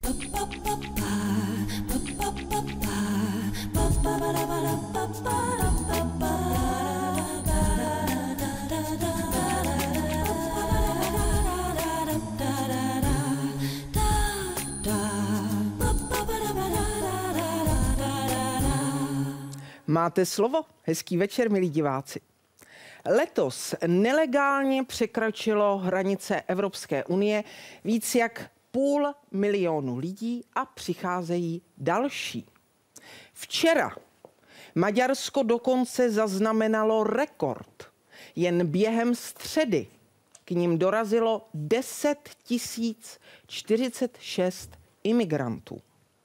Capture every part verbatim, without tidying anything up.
Máte slovo? Hezký večer, milí diváci. Letos nelegálně překročilo hranice Evropské unie víc jak půl milionu lidí a přicházejí další. Včera Maďarsko dokonce zaznamenalo rekord. Jen během středy k nim dorazilo deset tisíc čtyřicet šest imigrantů.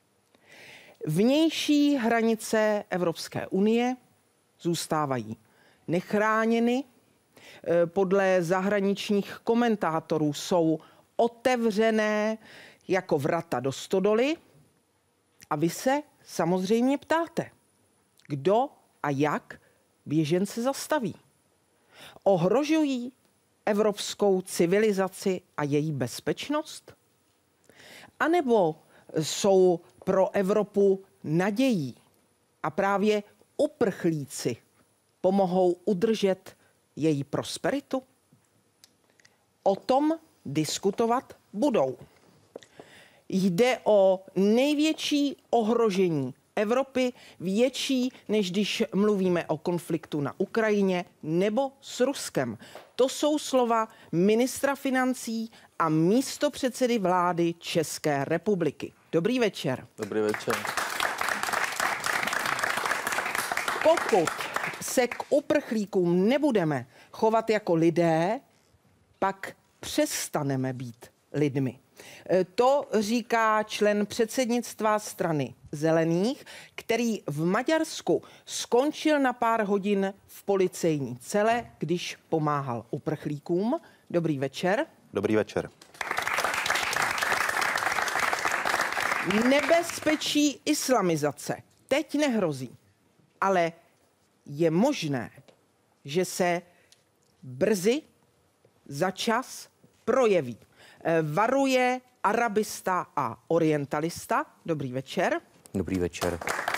Vnější hranice Evropské unie zůstávají nechráněny. Podle zahraničních komentátorů jsou otevřené jako vrata do stodoly. A vy se samozřejmě ptáte, kdo a jak běžence zastaví. Ohrožují evropskou civilizaci a její bezpečnost? A nebo jsou pro Evropu nadějí a právě uprchlíci pomohou udržet její prosperitu? O tom diskutovat budou. Jde o největší ohrožení Evropy, větší, než když mluvíme o konfliktu na Ukrajině nebo s Ruskem. To jsou slova ministra financí a místopředsedy vlády České republiky. Dobrý večer. Dobrý večer. Pokud se k uprchlíkům nebudeme chovat jako lidé, pak přestaneme být lidmi. To říká člen předsednictva strany Zelených, který v Maďarsku skončil na pár hodin v policejní cele, když pomáhal uprchlíkům. Dobrý večer. Dobrý večer. Nebezpečí islamizace teď nehrozí, ale je možné, že se brzy začas projeví. Varuje arabista a orientalista. Dobrý večer. Dobrý večer.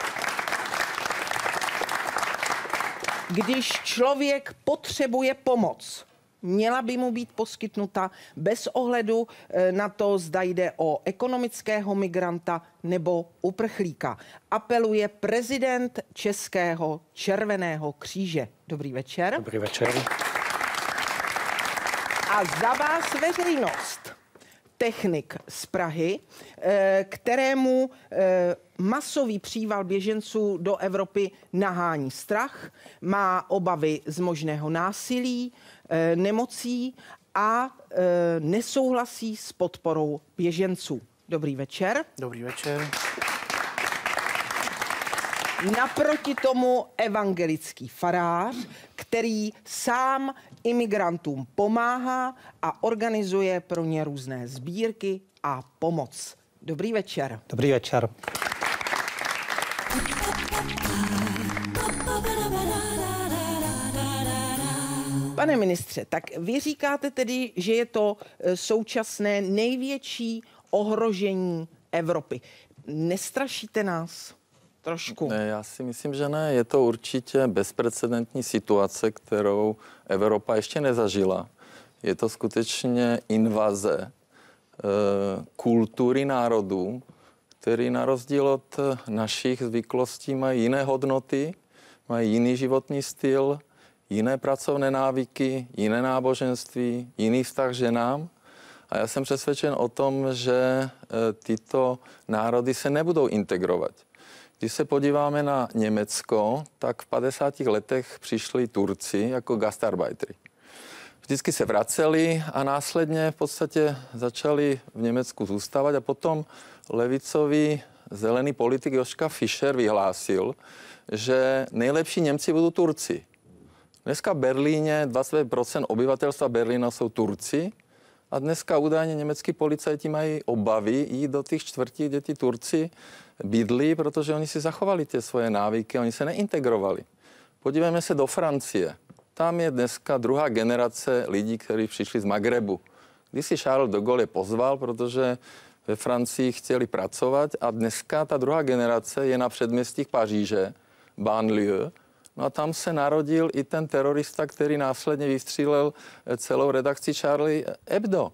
Když člověk potřebuje pomoc, měla by mu být poskytnuta bez ohledu na to, zda jde o ekonomického migranta nebo uprchlíka. Apeluje prezident Českého Červeného kříže. Dobrý večer. Dobrý večer. A za vás veřejnost, technik z Prahy, kterému masový příval běženců do Evropy nahání strach, má obavy z možného násilí, nemocí a nesouhlasí s podporou běženců. Dobrý večer. Dobrý večer. Naproti tomu evangelický farář, který sám imigrantům pomáhá a organizuje pro ně různé sbírky a pomoc. Dobrý večer. Dobrý večer. Pane ministře, tak vy říkáte tedy, že je to současné největší ohrožení Evropy. Nestrašíte nás trošku? Ne, já si myslím, že ne. Je to určitě bezprecedentní situace, kterou Evropa ještě nezažila. Je to skutečně invaze e, kultury národů, který na rozdíl od našich zvyklostí mají jiné hodnoty, mají jiný životní styl, jiné pracovné návyky, jiné náboženství, jiný vztah ženám. A já jsem přesvědčen o tom, že tyto národy se nebudou integrovat. Když se podíváme na Německo, tak v padesátých letech přišli Turci jako gastarbeitery. Vždycky se vraceli a následně v podstatě začali v Německu zůstávat a potom levicový zelený politik Joschka Fischer vyhlásil, že nejlepší Němci budou Turci. Dneska v Berlíně dvacet procent obyvatelstva Berlína jsou Turci a dneska údajně německý policajti mají obavy jít do těch čtvrtí, kde ti Turci bydlí, protože oni si zachovali ty svoje návyky, oni se neintegrovali. Podívejme se do Francie. Tam je dneska druhá generace lidí, kteří přišli z Magrebu. Když si Charles de Gaulle je pozval, protože ve Francii chtěli pracovat a dneska ta druhá generace je na předměstích Paříže, banlieue. No a tam se narodil i ten terorista, který následně vystřílel celou redakci Charlie Hebdo.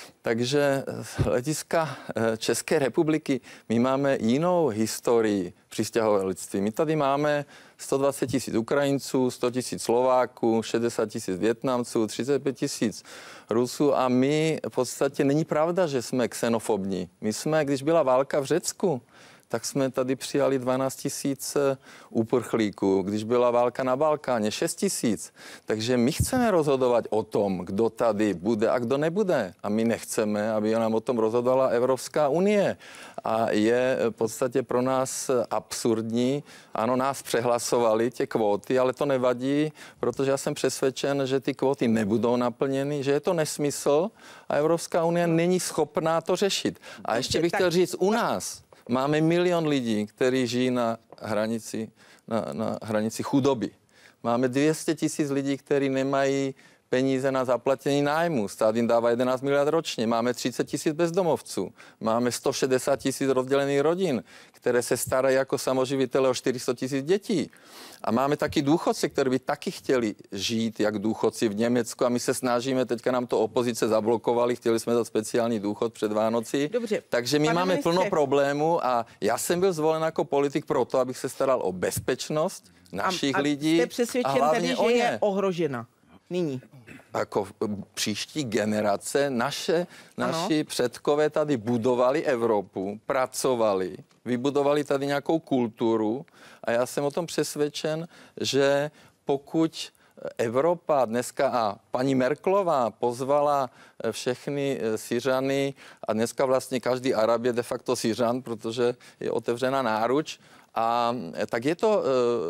Takže z hlediska České republiky my máme jinou historii přistěhovalectví. My tady máme sto dvacet tisíc Ukrajinců, sto tisíc Slováků, šedesát tisíc Vietnamců, třicet pět tisíc Rusů a my v podstatě není pravda, že jsme xenofobní. My jsme, když byla válka v Řecku, tak jsme tady přijali dvanáct tisíc uprchlíků. Když byla válka na Balkáně, šest tisíc. Takže my chceme rozhodovat o tom, kdo tady bude a kdo nebude. A my nechceme, aby nám o tom rozhodovala Evropská unie. A je v podstatě pro nás absurdní. Ano, nás přehlasovali tě kvóty, ale to nevadí, protože já jsem přesvědčen, že ty kvóty nebudou naplněny, že je to nesmysl a Evropská unie není schopná to řešit. A ještě bych chtěl říct, u nás máme milion lidí, kteří žijí na hranici, na, na hranici chudoby. Máme dvě stě tisíc lidí, kteří nemají peníze na zaplacení nájmu. Stát jim dává jedenáct miliard ročně. Máme třicet tisíc bezdomovců. Máme sto šedesát tisíc rozdělených rodin, které se starají jako samoživitele o čtyři sta tisíc dětí. A máme taky důchodce, kteří by taky chtěli žít jak důchodci v Německu a my se snažíme, teďka nám to opozice zablokovali, chtěli jsme dát speciální důchod před Vánocí. Dobře. Takže my Pane máme ministře, plno problémů a já jsem byl zvolen jako politik proto, abych se staral o bezpečnost našich a, a lidí jste a přesvědčen hlavně tedy, o že ně. je ohrožena nyní? Jako příští generace, naše, naši předkové tady budovali Evropu, pracovali, vybudovali tady nějakou kulturu a já jsem o tom přesvědčen, že pokud Evropa dneska a paní Merkelová pozvala všechny Syřany a dneska vlastně každý Arab je de facto Syřan, protože je otevřena náruč a tak je to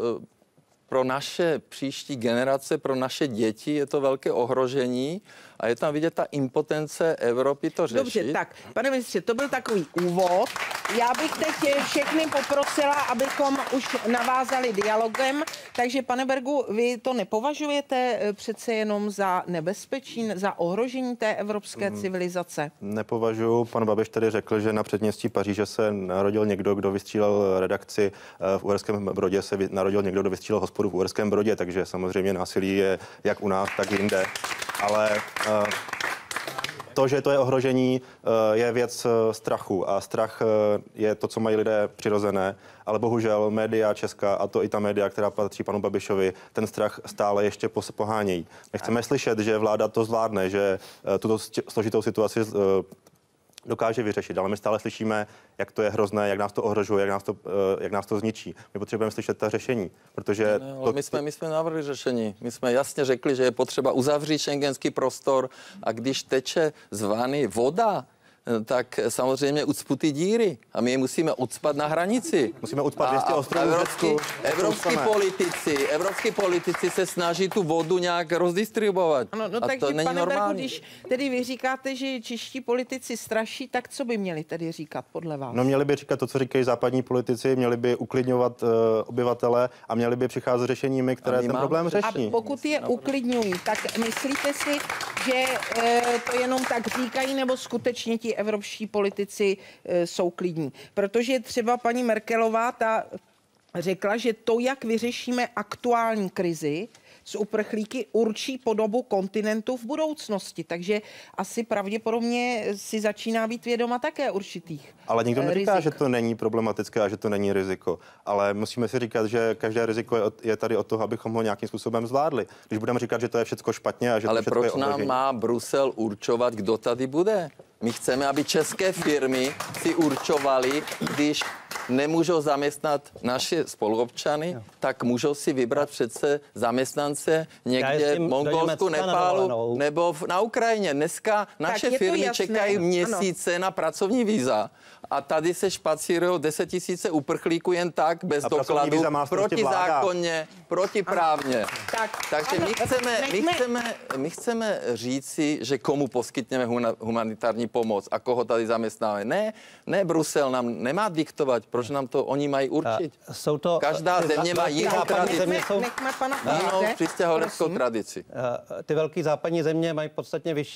pro naše příští generace, pro naše děti je to velké ohrožení a je tam vidět ta impotence Evropy to řešit. Dobře, tak, pane ministře, to byl takový úvod. Já bych teď všechny poprosila, abychom už navázali dialogem. Takže, pane Bergu, vy to nepovažujete přece jenom za nebezpečí, za ohrožení té evropské civilizace? Nepovažuji. Pan Babiš tady řekl, že na předměstí Paříže se narodil někdo, kdo vystřílel redakci v Uherském Brodě, se narodil někdo, kdo vystřílel hospodu v Uherském Brodě, takže samozřejmě násilí je jak u nás, tak jinde. Ale uh, to, že to je ohrožení, uh, je věc uh, strachu a strach uh, je to, co mají lidé přirozené, ale bohužel média česká, a to i ta média, která patří panu Babišovi, ten strach stále ještě pohánějí. Nechceme slyšet, že vláda to zvládne, že uh, tuto složitou situaci uh, dokáže vyřešit, ale my stále slyšíme, jak to je hrozné, jak nás to ohrožuje, jak nás to, jak nás to zničí. My potřebujeme slyšet ta řešení, protože... Ne, to, my, jsme, my jsme navrhli řešení. My jsme jasně řekli, že je potřeba uzavřít šengenský prostor a když teče z vany voda, tak samozřejmě ucpu ty díry a my je musíme ucpat na hranici. Musíme ucpat dvě stě ostrovů. Evropský, evropský politici, evropský politici se snaží tu vodu nějak rozdistribuovat. Ano, no a takže, to není pane normální. Bergu, když tedy vy říkáte, že čeští politici straší, tak co by měli tedy říkat podle vás? No měli by říkat to, co říkají západní politici, měli by uklidňovat uh, obyvatele a měli by přicházet řešeními, které ten problém řeší. A pokud je uklidňují, tak myslíte si, že e, to jenom tak říkají, nebo skutečně ti evropští politici e, jsou klidní? Protože třeba paní Merkelová ta řekla, že to, jak vyřešíme aktuální krizi s uprchlíky, určí podobu kontinentu v budoucnosti. Takže asi pravděpodobně si začíná být vědoma také určitých Ale nikdo neříká, rizik. že to není problematické a že to není riziko. Ale musíme si říkat, že každé riziko je, je tady od toho, abychom ho nějakým způsobem zvládli. Když budeme říkat, že to je všechno špatně a že Ale to všechno proč je nám ohrožení. má Brusel určovat, kdo tady bude? My chceme, aby české firmy si určovaly, když nemůžou zaměstnat naše spoluobčany, tak můžou si vybrat přece zaměstnance někde v Mongolsku, Nepálu nebo v, na Ukrajině. Dneska naše firmy čekají měsíce ano. na pracovní víza a tady se špacírují deset tisíce uprchlíků jen tak, bez dokladu, protizákonně, protiprávně. Tak, Takže ano, my, chceme, my, chceme, my chceme říci, že komu poskytneme humanitární pomoc a koho tady zaměstnáme. Ne, ne, Brusel nám nemá diktovat, proč nám to oni mají určit. Jsou to, Každá země má jinou tradici. Jinou přistěhovaleckou tradici. Ty velké západní země mají podstatně vyšší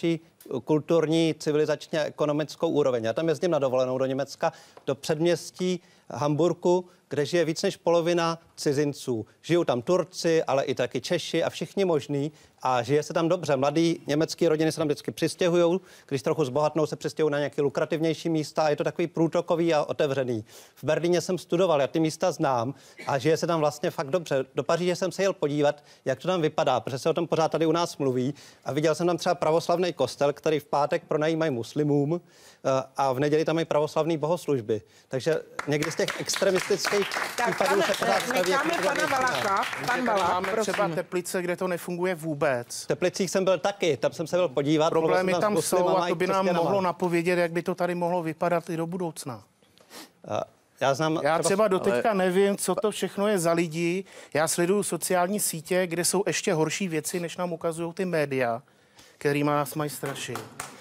kulturní, civilizačně, ekonomickou úroveň. Já tam jezdím na dovolenou do Německa, do předměstí Hamburku, kde žije víc než polovina cizinců. Žijou tam Turci, ale i taky Češi a všichni možní a žije se tam dobře. Mladí německé rodiny se tam vždycky přistěhují, když trochu zbohatnou, se přistěhují na nějaké lukrativnější místa a je to takový průtokový a otevřený. V Berlíně jsem studoval, já ty místa znám a žije se tam vlastně fakt dobře. Do Paříže jsem se jel podívat, jak to tam vypadá, protože se o tom pořád tady u nás mluví a viděl jsem tam třeba pravoslavný kostel, který v pátek pronajímají muslimům a v neděli tam mají pravoslavné bohoslužby. Takže někdy z těch extremistických případů se pořád staví. Pana Valacha, pan Valach, máme třeba Teplice, kde to nefunguje vůbec. V Teplicích jsem byl taky, tam jsem se byl podívat. Problémy tam, tam jsou a to by nám mohlo napovědět, jak by to tady mohlo vypadat i do budoucna. Uh, Já, znám, Já třeba doteďka ale... nevím, co to všechno je za lidi. Já sleduju sociální sítě, kde jsou ještě horší věci, než nám ukazují ty média, kterýma nás mají strašit.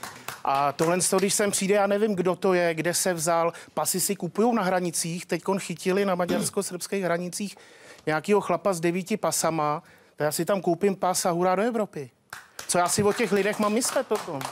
A tohle, když sem přijde, já nevím, kdo to je, kde se vzal, pasy si kupují na hranicích, teďkon chytili na maďarsko-srbských hranicích nějakýho chlapa s devíti pasama, tak já si tam koupím pas a hurá do Evropy. Co já si o těch lidech mám myslet potom? Uh,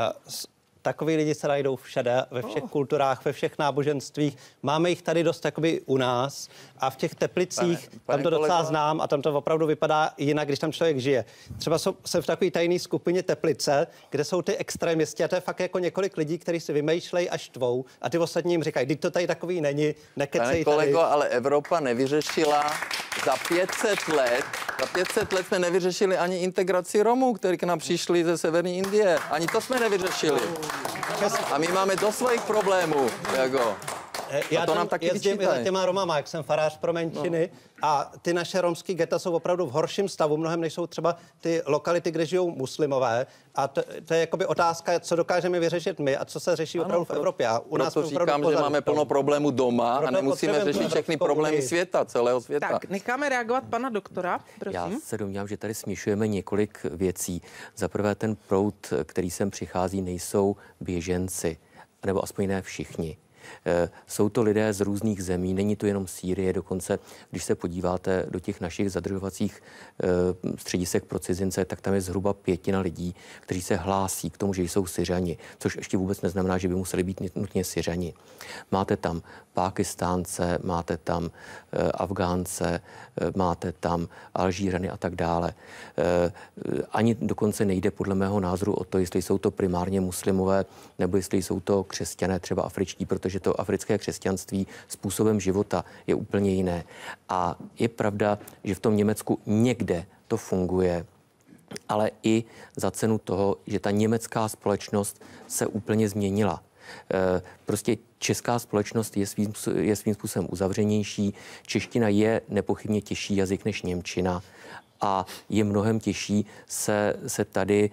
Takový lidi se najdou všade, ve všech oh. kulturách, ve všech náboženstvích. Máme jich tady dost jakoby u nás a v těch Teplicích, pane, pane tam to docela kolego. znám a tam to opravdu vypadá jinak, když tam člověk žije. Třeba jsou, jsem v takové tajné skupině Teplice, kde jsou ty extrémisti a to je fakt jako několik lidí, kteří si vymýšlejí a štvou a ty ostatní jim říkají, teď to tady takový není, nekecej tady. Pane kolego, ale Evropa nevyřešila za pět set let, za pět set let jsme nevyřešili ani integraci Romů, kteří k nám přišli ze severní Indie. Ani to jsme nevyřešili. A my máme dost svých problémů, jako. Já to nám taky jezdím i za těma Romama, jak jsem farář pro menšiny no. a ty naše romský geta jsou opravdu v horším stavu, mnohem než jsou třeba ty lokality, kde žijou muslimové a to, to je jakoby otázka, co dokážeme vyřešit my a co se řeší ano, opravdu v Evropě. A u nás proto říkám, že máme plno problémů doma proto a nemusíme řešit všechny problémy světa, celého světa. Tak, necháme reagovat pana doktora, prosím. Já se domnívám, že tady směšujeme několik věcí. Za prvé ten proud, který sem přichází, nejsou běženci, nebo aspoň ne všichni. Jsou to lidé z různých zemí, není to jenom Sýrie, dokonce, když se podíváte do těch našich zadržovacích středisek pro cizince, tak tam je zhruba pětina lidí, kteří se hlásí k tomu, že jsou Syřani, což ještě vůbec neznamená, že by museli být nutně Syřani. Máte tam Pákistánce, máte tam Afgánce, máte tam Alžírany a tak dále. Ani dokonce nejde podle mého názoru o to, jestli jsou to primárně muslimové, nebo jestli jsou to křesťané, třeba afričtí, protože že to africké křesťanství způsobem života je úplně jiné. A je pravda, že v tom Německu někde to funguje, ale i za cenu toho, že ta německá společnost se úplně změnila. Prostě česká společnost je svým, je svým způsobem uzavřenější, čeština je nepochybně těžší jazyk než němčina a je mnohem těžší se, se tady,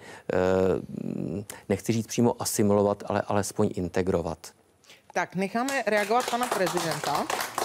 nechci říct přímo asimilovat, ale alespoň integrovat. Tak necháme reagovat pana prezidenta.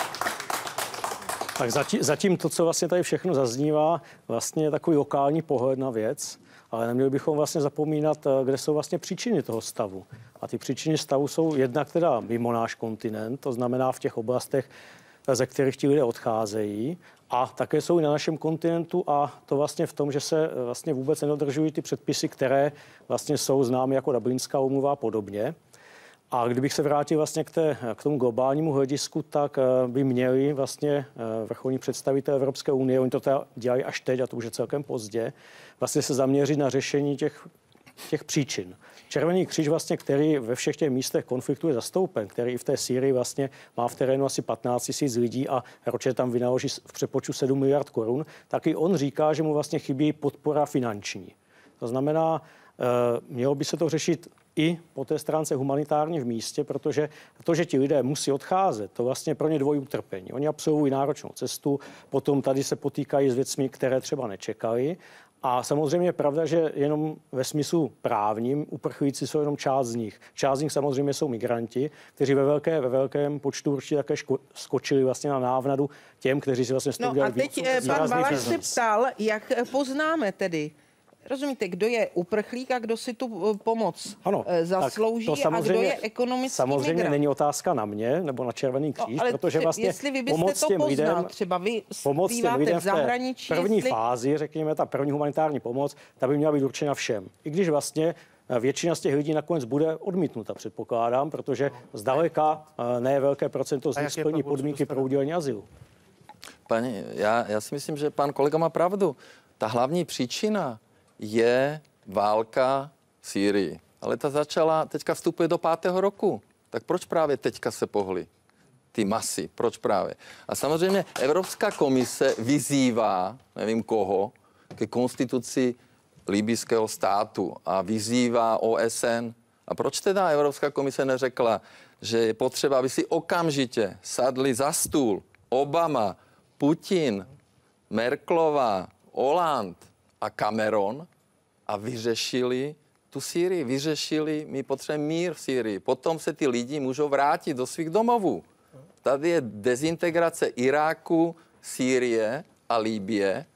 Tak zatím, zatím to, co vlastně tady všechno zaznívá, vlastně je takový lokální pohled na věc, ale neměli bychom vlastně zapomínat, kde jsou vlastně příčiny toho stavu. A ty příčiny stavu jsou jednak teda mimo náš kontinent, to znamená v těch oblastech, ze kterých ti lidé odcházejí, a také jsou i na našem kontinentu a to vlastně v tom, že se vlastně vůbec nedodržují ty předpisy, které vlastně jsou známy jako Dublinská úmluva a podobně. A kdybych se vrátil vlastně k, té, k tomu globálnímu hledisku, tak by měli vlastně vrcholní představitelé Evropské unie, oni to teda dělají až teď, a to už je celkem pozdě, vlastně se zaměřit na řešení těch, těch příčin. Červený kříž vlastně, který ve všech těch místech konfliktu je zastoupen, který i v té Sýrii vlastně má v terénu asi patnáct tisíc lidí a ročně tam vynaloží v přepočtu sedm miliard korun, tak i on říká, že mu vlastně chybí podpora finanční. To znamená, mělo by se to řešit i po té stránce humanitárně v místě, protože to, že ti lidé musí odcházet, to vlastně pro ně dvojí utrpení. Oni absolvují náročnou cestu, potom tady se potýkají s věcmi, které třeba nečekali. A samozřejmě je pravda, že jenom ve smyslu právním uprchlíci jsou jenom část z nich. Část z nich samozřejmě jsou migranti, kteří ve, velké, ve velkém počtu určitě také ško- skočili vlastně na návnadu těm, kteří si vlastně s tím No a teď pan Valaš se ptal, jak poznáme tedy, rozumíte, kdo je uprchlík a kdo si tu pomoc ano, zaslouží a kdo je ekonomický samozřejmě migrant. Není otázka na mě nebo na Červený kříž, no, protože vlastně jestli vy byste to poznal, lidem, třeba vy býváte v zahraničí. První jestli... fázi, řekněme, ta první humanitární pomoc, ta by měla být určena všem. I když vlastně většina z těch lidí nakonec bude odmítnuta, předpokládám, protože zdaleka ne velké procento z nich splní podmínky pro udělení azylu. Pani, já, já si myslím, že pan kolega má pravdu. Ta hlavní příčina je válka v Sýrii. Ale ta začala, teďka vstupuje do pátého roku. Tak proč právě teďka se pohly ty masy? Proč právě? A samozřejmě Evropská komise vyzývá, nevím koho, ke konstituci libyjského státu a vyzývá O S N. A proč teda Evropská komise neřekla, že je potřeba, aby si okamžitě sadli za stůl Obama, Putin, Merkelová, Hollande a Cameron a vyřešili tu Sýrii, vyřešili, my potřebujeme mír v Sýrii. Potom se ty lidi můžou vrátit do svých domovů. Tady je dezintegrace Iráku, Sýrie a Libye.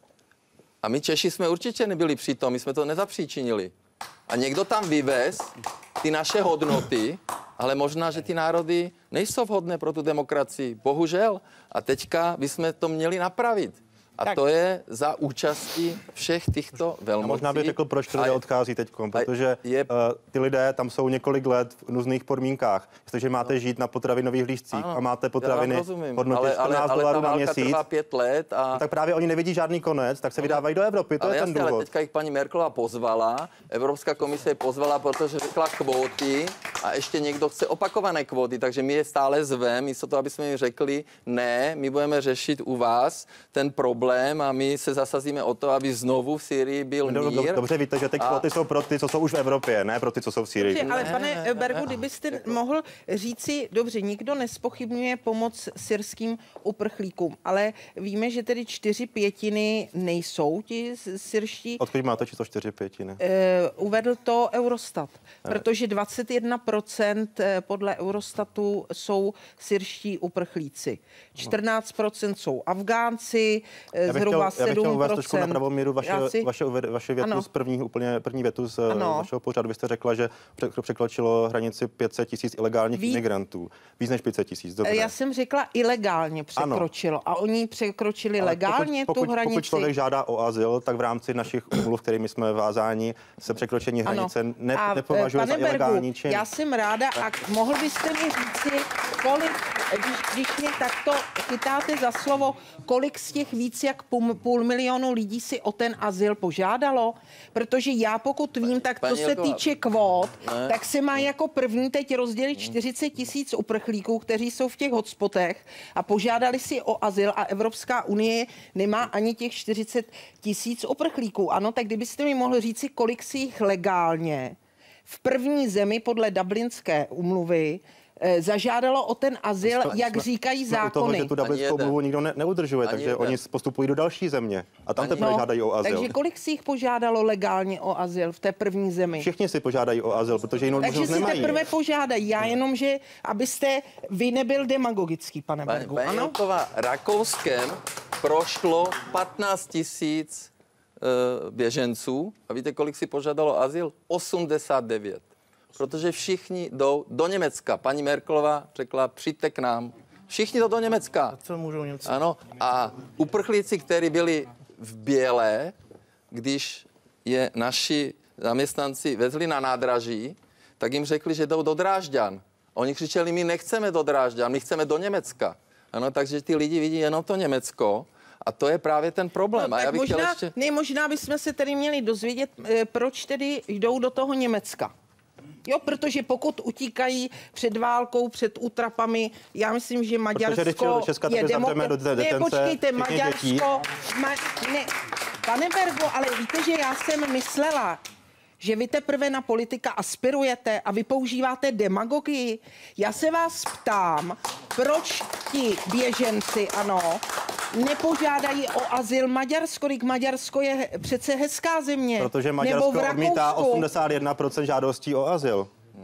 A my Češi jsme určitě nebyli přitom, my jsme to nezapříčinili. A někdo tam vyvez ty naše hodnoty, ale možná, že ty národy nejsou vhodné pro tu demokracii. Bohužel. A teďka bychom to měli napravit. A tak. To je za účastí všech těchto velmocí. A možná bych řekl, proč lidé odchází teď, protože je... uh, ty lidé tam jsou několik let v různých podmínkách. Jestliže máte no. žít na potravinových lístcích a máte potraviny hodnoty čtrnáct dolarů na měsíc, trvá pět let a... no, tak právě oni nevidí žádný konec, tak se vydávají do Evropy. To ale je jasně, ten důvod. Ale teďka jich paní Merkelová pozvala, Evropská komise je pozvala, protože řekla kvóty a ještě někdo chce opakované kvóty, takže my je stále zveme, místo toho, aby jsme jim řekli, ne, my budeme řešit u vás ten problém a my se zasazíme o to, aby znovu v Sýrii byl no, mír. Dobře víte, že ty kvóty a... jsou pro ty, co jsou už v Evropě, ne pro ty, co jsou v Sýrii. Dobře, ale pane Bergu, kdybyste mohl říci, dobře, nikdo nespochybňuje pomoc syrským uprchlíkům, ale víme, že tedy čtyři pětiny nejsou ti syrští. Odkud máte číslo čtyři pětiny? Uh, uvedl to Eurostat, ne. Protože dvacet jedna procent podle Eurostatu jsou syrští uprchlíci. čtrnáct procent jsou Afgánci, zhruba sedm procent. Já bych chtěl uvést trošku na pravou míru vaše, si... vaše, vaše větu ano. z první, úplně první větu z ano. vašeho pořadu. Vy jste řekla, že překročilo hranici pět set tisíc ilegálních Ví... imigrantů. Víc než pět set tisíc, dobře. Já jsem řekla ilegálně překročilo. Ano. A oni překročili ale legálně pokud, tu pokud, hranici. Pokud člověk žádá o azyl, tak v rámci našich úmluv, kterými jsme vázáni, se překročení hranice ne, nepovažuje za ilegální čin. Já jsem ráda, a mohl byste mi říci, kolik, když, když mě takto chytáte za slovo, kolik z těch víc jak půl, půl milionu lidí si o ten azyl požádalo? Protože já pokud vím, tak co se týče kvót, tak se má jako první teď rozdělit čtyřicet tisíc uprchlíků, kteří jsou v těch hotspotech a požádali si o azyl a Evropská unie nemá ani těch čtyřicet tisíc uprchlíků. Ano, tak kdybyste mi mohl říci, kolik si jich legálně v první zemi podle Dublinské úmluvy zažádalo o ten azyl, jsme, jak jsme, říkají jsme zákony. Jsme u toho, že tu Dublinskou úmluvu nikdo ne, neudržuje, ani takže jeden. Oni postupují do další země a tam teprve no, žádají o azyl. Takže kolik si jich požádalo legálně o azyl v té první zemi? Všichni si požádají o azyl, protože jinou možnost nemají. Takže si teprve požádají. Já jenom, že abyste vy nebyl demagogický, pane Bergu. Paní Jelková, Rakouskem prošlo patnáct tisíc uh, běženců a víte, kolik si požádalo azyl? osmdesát devět. Protože všichni jdou do Německa. Paní Merkelová řekla, přijďte k nám. Všichni jdou do Německa. A co můžou Němci? Ano. A uprchlíci, kteří byli v Bělé, když je naši zaměstnanci vezli na nádraží, tak jim řekli, že jdou do Drážďan. Oni křičeli, my nechceme do Drážďan, my chceme do Německa. Ano, takže ty lidi vidí jenom to Německo. A to je právě ten problém. No, a já bych možná, ještě... ne, možná bychom se tedy měli dozvědět, proč tedy jdou do toho Německa. Jo, protože pokud utíkají před válkou, před útrapami, já myslím, že Maďarsko je demokracie. Ne, počkejte, Maďarsko... Ma, ne, pane Bergu, ale víte, že já jsem myslela, že vy teprve na politika aspirujete a vy používáte demagogii. Já se vás ptám, proč ti běženci, ano, nepožádají o azyl Maďarsko, když Maďarsko je přece hezká země. Protože Maďarsko odmítá osmdesát jedna procent žádostí o azyl.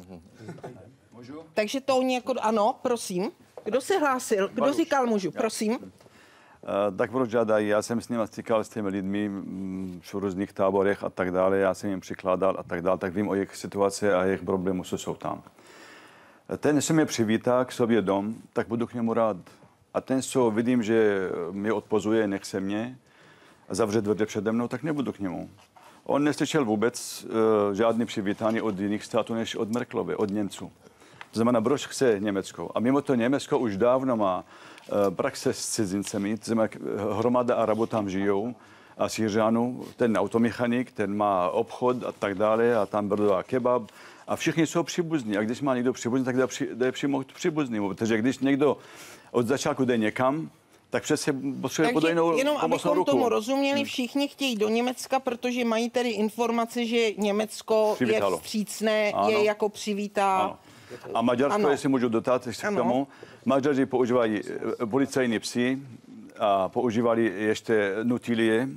Můžu? Takže to oni jako, ano, prosím. Kdo se hlásil? Kdo Baruš. Říkal můžu? Prosím. Uh, tak proč žádají? Já jsem s nimi stýkal s těmi lidmi v různých táborech a tak dále. Já jsem jim přikládal a tak dále. Tak vím o jejich situaci a jejich problémů, co jsou tam. Ten, co mě přivítá k sobě dom, tak budu k němu rád. A ten, co vidím, že mě odpozuje, nechce mě, zavře dveře přede mnou, tak nebudu k němu. On neslyšel vůbec uh, žádný přivítání od jiných států než od Merkelovy, od Němců. To znamená, proč chce Německo. A mimo to Německo už dávno má uh, praxe s cizincemi, to znamená, hromada Arabů tam žijou a Syřanů, ten automechanik, ten má obchod a tak dále a tam prodává kebab a všichni jsou příbuzní. A když má někdo příbuzný, tak jde přímo příbuzný, protože když někdo od začátku jde někam, tak přesně potřebuje podajnou jenom pomocnou abychom ruku. tomu rozuměli, všichni chtějí do Německa, protože mají tedy informace, že Německo Přivítalo. je vstřícné, Ano. je jako přivítá. Ano. A Maďarsko, Ano. jestli můžu dotat ještě k Ano. tomu, Maďaři používají eh, policejní psy a používali ještě nutili je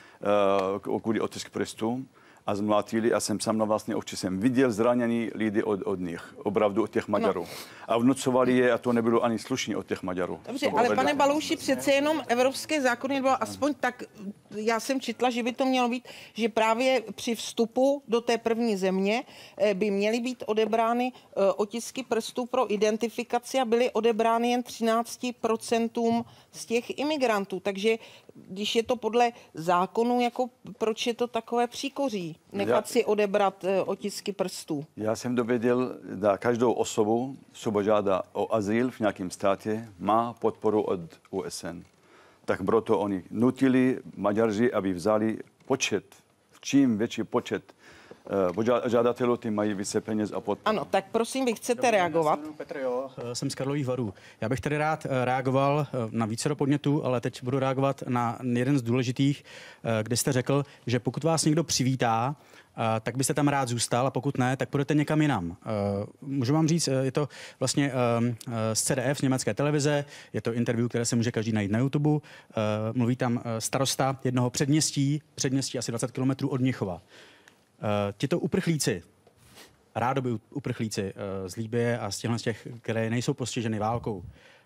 uh, kvůli otisk prstů a zmlátili a jsem sám na vlastní oči jsem viděl zranění lidi od, od nich, opravdu od těch Maďarů. No. A vnucovali je a to nebylo ani slušně od těch Maďarů. Dobře, ale pane Balouši, přece jenom evropské zákony, nebo aspoň tak, já jsem četla, že by to mělo být, že právě při vstupu do té první země by měly být odebrány otisky prstů pro identifikaci a byly odebrány jen třináct procent z těch imigrantů. Takže když je to podle zákonu, jako proč je to takové příkoří? Nechat já, si odebrat otisky prstů. Já jsem dověděl, že každou osobu, co žádá o azyl v nějakém státě, má podporu od U S N. Tak proto oni nutili Maďaři, aby vzali počet, čím větší počet uh, žádatelů, tím mají více peněz a podporu. Ano, tak prosím, vy chcete reagovat? Petr, jo, jsem z Karlových Varů. Já bych tady rád reagoval na vícero podnětů, ale teď budu reagovat na jeden z důležitých, kde jste řekl, že pokud vás někdo přivítá, tak byste tam rád zůstal a pokud ne, tak půjdete někam jinam. Můžu vám říct, je to vlastně z C D F, z německé televize, je to interview, které se může každý najít na YouTube. Mluví tam starosta jednoho předměstí, předměstí asi dvacet kilometrů od Mnichova. Tito uprchlíci, rádoby uprchlíci z Libye a z těchto z těch, které nejsou postiženy válkou,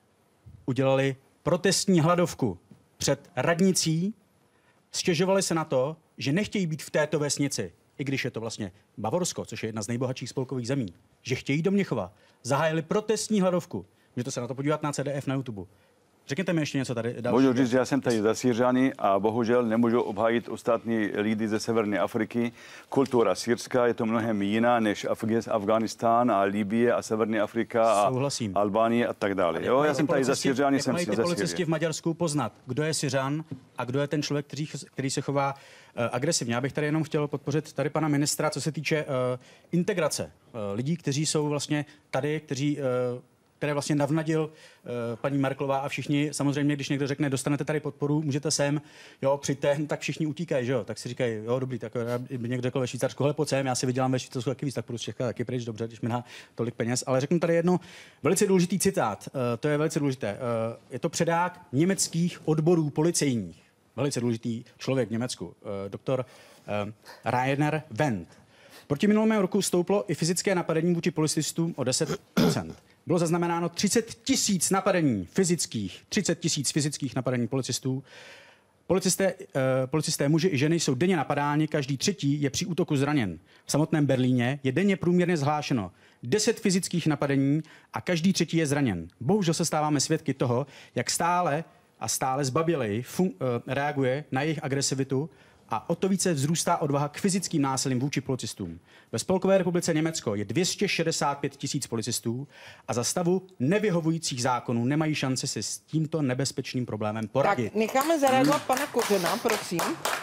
udělali protestní hladovku před radnicí, stěžovali se na to, že nechtějí být v této vesnici, i když je to vlastně Bavorsko, což je jedna z nejbohatších spolkových zemí, že chtějí do Mnichova. Zahájili protestní hladovku. Můžete se na to podívat na C D F na YouTube. Řekněte mi ještě něco tady další. Můžu říct, že já jsem tady za Syřany a bohužel nemůžu obhájit ostatní lidi ze severní Afriky. Kultura syrská je to mnohem jiná než Afghánistán a Libye a severní Afrika a Souhlasím. Albánie a tak dále. Jo, já jsem tady za Syřany, jsem si za policisti v Maďarsku poznat, kdo je Syřan a kdo je ten člověk, který, který se chová uh, agresivně. Já bych tady jenom chtěl podpořit tady pana ministra, co se týče uh, integrace uh, lidí, kteří jsou vlastně tady, kteří uh, které vlastně navnadil uh, paní Merkelová a všichni, samozřejmě, když někdo řekne, dostanete tady podporu, můžete sem, jo, přijďte, tak všichni utíkají, že jo, tak si říkají, jo, dobrý, tak by někdo řekl ve Švýcarsku, hele, pojď sem, já si vydělám ve Švýcarsku taky víc, tak půjdu z Čech taky pryč, dobře, když mi dá tolik peněz, ale řeknu tady jedno velice důležitý citát, uh, to je velice důležité, uh, je to předák německých odborů policejních, velice důležitý člověk v Německu, uh, doktor uh, Rainer Wendt. Proti minulému roku stouplo i fyzické napadení vůči policistům o deset procent. Bylo zaznamenáno třicet tisíc napadení fyzických, třicet tisíc fyzických napadení policistů. Policisté, eh, policisté muži i ženy jsou denně napadáni, každý třetí je při útoku zraněn. V samotném Berlíně je denně průměrně zhlášeno deset fyzických napadení a každý třetí je zraněn. Bohužel se stáváme svědky toho, jak stále a stále zbabělej fun- eh, reaguje na jejich agresivitu a o to více vzrůstá odvaha k fyzickým násilím vůči policistům. Ve Spolkové republice Německo je dvě stě šedesát pět tisíc policistů a za stavu nevyhovujících zákonů nemají šanci si s tímto nebezpečným problémem poradit. Tak necháme zareagovat hmm. pana Kořena, prosím.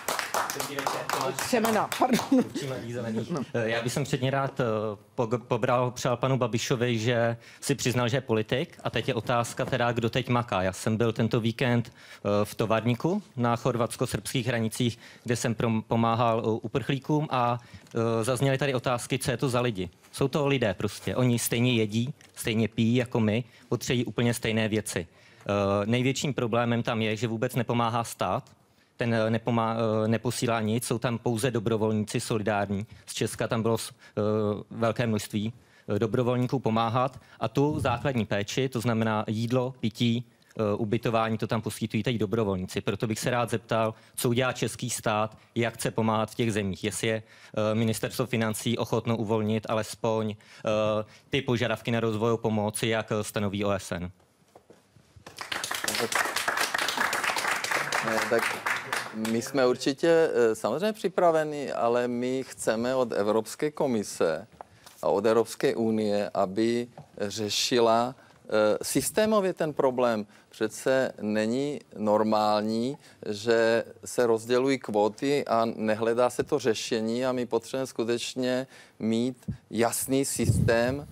Semena, pardon. Já bych jsem předně rád pobral, přál panu Babišovi, že si přiznal, že je politik a teď je otázka teda, kdo teď maká. Já jsem byl tento víkend v Tovarníku na chorvatsko-srbských hranicích, kde jsem pomáhal uprchlíkům a zazněly tady otázky, co je to za lidi. Jsou to lidé prostě. Oni stejně jedí, stejně pijí jako my, potřebují úplně stejné věci. Největším problémem tam je, že vůbec nepomáhá stát, ten nepomá, neposílá nic, jsou tam pouze dobrovolníci solidární. Z Česka tam bylo uh, velké množství uh, dobrovolníků pomáhat a tu základní péči, to znamená jídlo, pití, uh, ubytování, to tam poskytují teď dobrovolníci. Proto bych se rád zeptal, co udělá český stát, jak chce pomáhat v těch zemích. Jestli je uh, ministerstvo financí ochotno uvolnit alespoň uh, ty požadavky na rozvojovou pomoc, jak stanoví O S N. Ne, tak my jsme určitě samozřejmě připraveni, ale my chceme od Evropské komise a od Evropské unie, aby řešila systémově ten problém. Přece není normální, že se rozdělují kvóty a nehledá se to řešení a my potřebujeme skutečně mít jasný systém,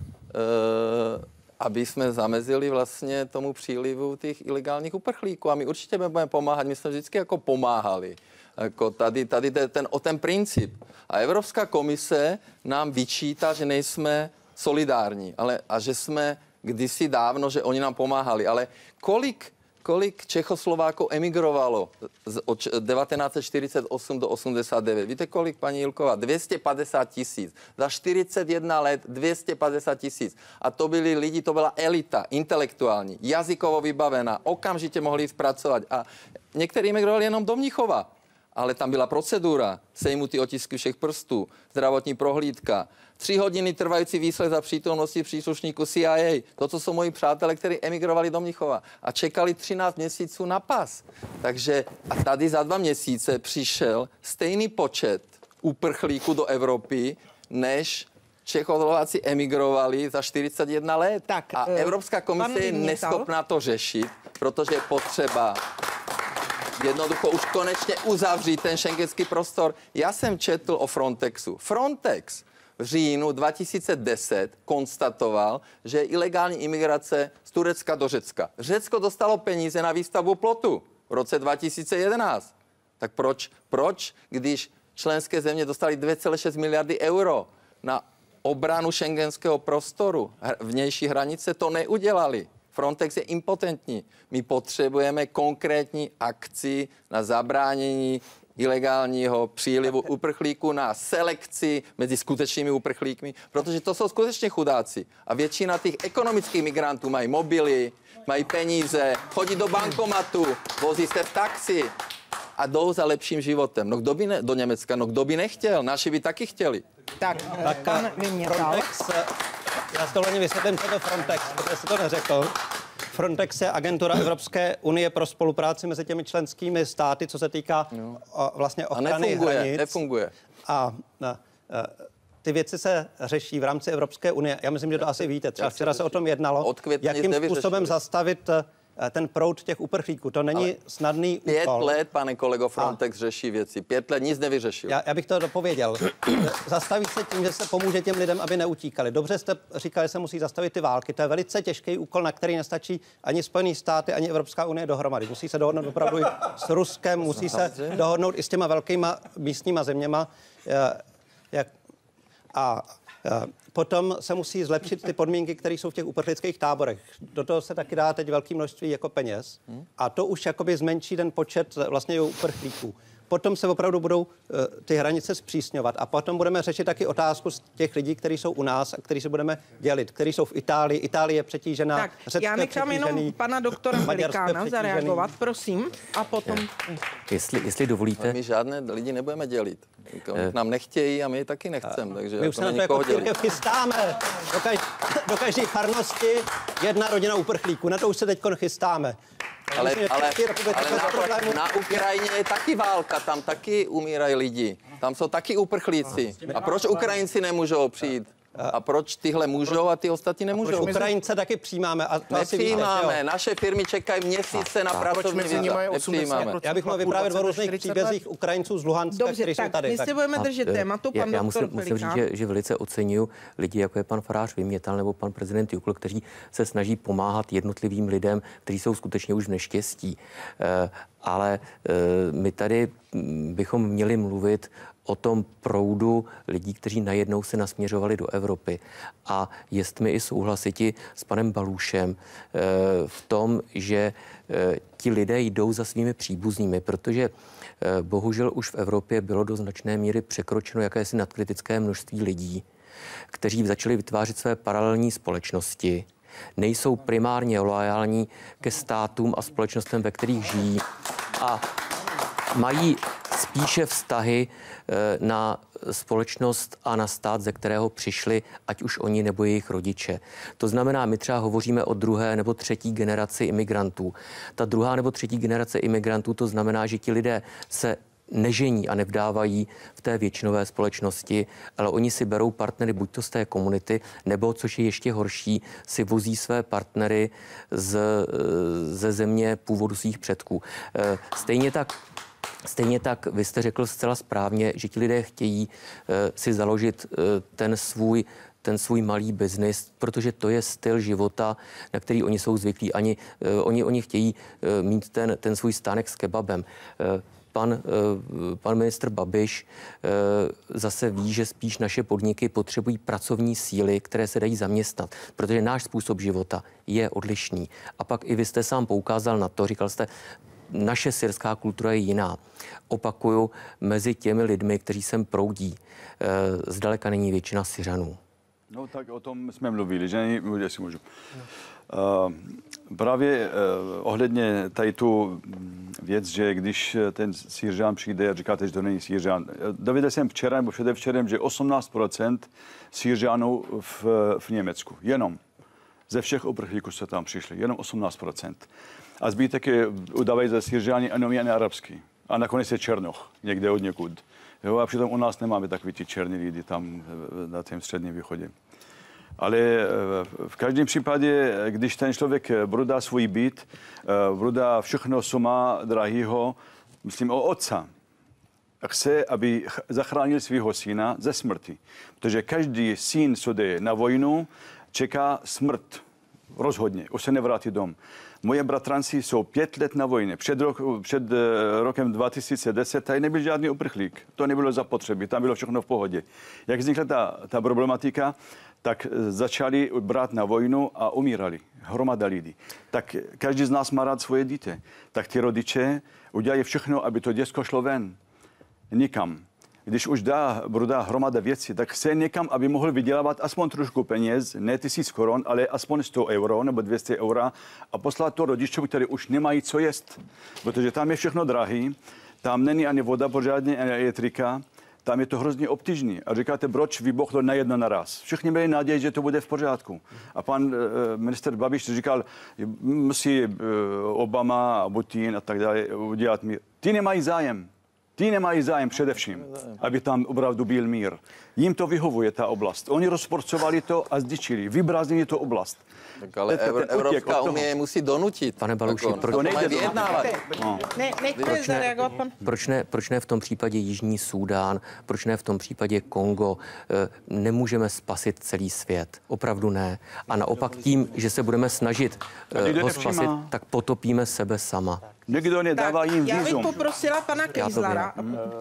aby jsme zamezili vlastně tomu přílivu těch ilegálních uprchlíků. A my určitě budeme pomáhat, my jsme vždycky jako pomáhali. Jako tady, tady ten, o ten princip. A Evropská komise nám vyčítá, že nejsme solidární, ale, a že jsme kdysi dávno, že oni nám pomáhali. Ale kolik, kolik Čechoslováků emigrovalo z, od devatenáct set čtyřicet osm do osmdesát devět? Víte kolik, paní Jilková? dvě stě padesát tisíc. Za čtyřicet jedna let dvě stě padesát tisíc. A to byli lidi, to byla elita, intelektuální, jazykovo vybavená, okamžitě mohli jít pracovat. A někteří emigrovali jenom do Mnichova. Ale tam byla procedura, sejmutý otisky všech prstů, zdravotní prohlídka, tři hodiny trvající výslech za přítomnosti příslušníků C I A. To, co jsou moji přátelé, kteří emigrovali do Mnichova a čekali třináct měsíců na pas. Takže a tady za dva měsíce přišel stejný počet uprchlíků do Evropy, než Čechoslováci emigrovali za čtyřicet jedna let. Tak, a Evropská komise je neschopná to řešit, protože je potřeba jednoducho už konečně uzavřít ten šengenský prostor. Já jsem četl o Frontexu. Frontex v říjnu dva tisíce deset konstatoval, že je ilegální imigrace z Turecka do Řecka. Řecko dostalo peníze na výstavbu plotu v roce dva tisíce jedenáct. Tak proč, proč, když členské země dostaly dvě celé šest miliardy euro na obranu šengenského prostoru, vnější hranice, to neudělali? Frontex je impotentní. My potřebujeme konkrétní akci na zabránění ilegálního přílivu uprchlíků, na selekci mezi skutečnými uprchlíkmi, protože to jsou skutečně chudáci. A většina těch ekonomických migrantů mají mobily, mají peníze, chodí do bankomatu, vozí se v taxi a jdou za lepším životem. No kdo by ne, do Německa, no kdo by nechtěl, naši by taky chtěli. Tak, tak pan Frontex, já s dovolením vysvětlím, co to Frontex, protože jste to neřekl. Frontex je agentura Evropské unie pro spolupráci mezi těmi členskými státy, co se týká no. o, vlastně ochrany a nefunguje, hranic. nefunguje. A, a, a ty věci se řeší v rámci Evropské unie. Já myslím, že to asi víte. Třeba včera se o tom jednalo, jakým způsobem zastavit ten proud těch uprchlíků. To není ale snadný úkol. Pět let, pane kolego, Frontex a řeší věci. Pět let nic nevyřešil. Já, já bych to dopověděl. Zastaví se tím, že se pomůže těm lidem, aby neutíkali. Dobře jste říkali, že se musí zastavit ty války. To je velice těžký úkol, na který nestačí ani Spojené státy, ani Evropská unie dohromady. Musí se dohodnout opravdu i s Ruskem, musí se dohodnout i s těma velkýma místníma zeměma. Jak, a potom se musí zlepšit ty podmínky, které jsou v těch uprchlických táborech. Do toho se taky dá teď velké množství jako peněz a to už jakoby zmenší ten počet vlastně uprchlíků. Potom se opravdu budou uh, ty hranice zpřísňovat a potom budeme řešit taky otázku z těch lidí, kteří jsou u nás a kteří se budeme dělit, kteří jsou v Itálii. Itálie je přetížená, tak, Řecko já nechám jenom pana doktora Velikána zareagovat, prosím, a potom... Jestli, jestli dovolíte... Ale my žádné lidi nebudeme dělit. Eh. Nám nechtějí a my taky nechceme, takže my už se na to jako církev chystáme. Do, kaž, do každé farnosti jedna rodina uprchlíků, na to už se teď chystáme. Ale, myslím, ale, ale na, na Ukrajině je taky válka, tam taky umírají lidi. Tam jsou taky uprchlíci. A proč Ukrajinci nemůžou přijít? A proč tyhle můžou a ty ostatní nemůžou? A Ukrajince taky přijímáme. A to nepřijímáme. Asi naše firmy čekají měsíce na pracovní víza. Nepřijímáme. Já bych mohl vyprávět o různých příbězích Ukrajinců z Luhanska, Dobře, kteří tak, jsou tady. my se budeme držet tématu, pan já, já doktor musím, musím říct, že, že velice oceňuju lidi, jako je pan farář Vymětal nebo pan prezident Jukl, kteří se snaží pomáhat jednotlivým lidem, kteří jsou skutečně už v neštěstí. E, ale e, my tady bychom měli mluvit o tom proudu lidí, kteří najednou se nasměřovali do Evropy. A jestli mi i souhlasiti s panem Balušem e, v tom, že e, ti lidé jdou za svými příbuznými, protože e, bohužel už v Evropě bylo do značné míry překročeno jakési nadkritické množství lidí, kteří začali vytvářet své paralelní společnosti, nejsou primárně loajální ke státům a společnostem, ve kterých žijí. A mají spíše vztahy na společnost a na stát, ze kterého přišli, ať už oni nebo jejich rodiče. To znamená, my třeba hovoříme o druhé nebo třetí generaci imigrantů. Ta druhá nebo třetí generace imigrantů, to znamená, že ti lidé se nežení a nevdávají v té většinové společnosti, ale oni si berou partnery buď to z té komunity, nebo, což je ještě horší, si vozí své partnery z, ze země původu svých předků. Stejně tak Stejně tak vy jste řekl zcela správně, že ti lidé chtějí uh, si založit uh, ten svůj ten svůj malý biznis, protože to je styl života, na který oni jsou zvyklí. Ani, uh, oni, oni chtějí uh, mít ten, ten svůj stánek s kebabem. Uh, Pan, pan ministr Babiš zase ví, že spíš naše podniky potřebují pracovní síly, které se dají zaměstnat, protože náš způsob života je odlišný. A pak i vy jste sám poukázal na to, říkal jste, naše syrská kultura je jiná. Opakuju, mezi těmi lidmi, kteří sem proudí, zdaleka není většina Syřanů. No tak o tom jsme mluvili, že není, jestli můžu. Uh, právě uh, ohledně tady tu věc, že když ten Syřan přijde a říkáte, že to není Syřan. Dověděl jsem včera nebo předevčerem, že osmnáct procent Syřanů v, v Německu. Jenom. Ze všech uprchlíků se tam přišli. Jenom osmnáct procent. A zbytek je udávají za Syřáni jenom jen arabský. A nakonec je Černoch, někde od někud. Jo, a přitom u nás nemáme takový ty černí lidi tam na tom středním východě. Ale v každém případě, když ten člověk brudá svůj byt, brudá všechno, co má drahýho, myslím o otce, chce, aby zachránil svého syna ze smrti. Protože každý syn, co jde na vojnu, čeká smrt. Rozhodně, už se nevrátí dom. Moje bratranci jsou pět let na vojně. Před, rok, před rokem dva tisíce deset tady nebyl žádný uprchlík. To nebylo zapotřebí, tam bylo všechno v pohodě. Jak vznikla ta, ta problematika, tak začali brát na vojnu a umírali. Hromada lidí. Tak každý z nás má rád svoje dítě. Tak ty rodiče udělají všechno, aby to děcko šlo ven. Nikam. Když už dá, brudá hromada věcí, tak chce někam, aby mohl vydělávat aspoň trošku peněz, ne tisíc korun, ale aspoň sto euro nebo dvě stě eura a poslat to rodičům, kteří už nemají co jíst. Protože tam je všechno drahý, tam není ani voda pořádně, ani elektrika, tam je to hrozně obtížné. A říkáte, proč vybuchlo na jedno naraz. Všichni měli naději, že to bude v pořádku. A pan uh, minister Babiš říkal, musí uh, Obama a Putin a tak dále udělat mír. Ty nemají zájem. Ty nemají zájem především, aby tam opravdu byl mír. Jim to vyhovuje, ta oblast. Oni rozporcovali to a zdičili. Vybrázdnili to oblast. Tak ale Evr- Evropská unie musí donutit. Pane Baluši, tak, proč to nejde vyjednávat. No. Ne, proč, ne, pan... proč, ne, proč ne v tom případě Jižní Súdán, proč ne v tom případě Kongo? Nemůžeme spasit celý svět. Opravdu ne. A naopak tím, že se budeme snažit ho spasit, tak potopíme sebe sama. Někdo nedává jim vízum. Já bych poprosila pana Kejzlara.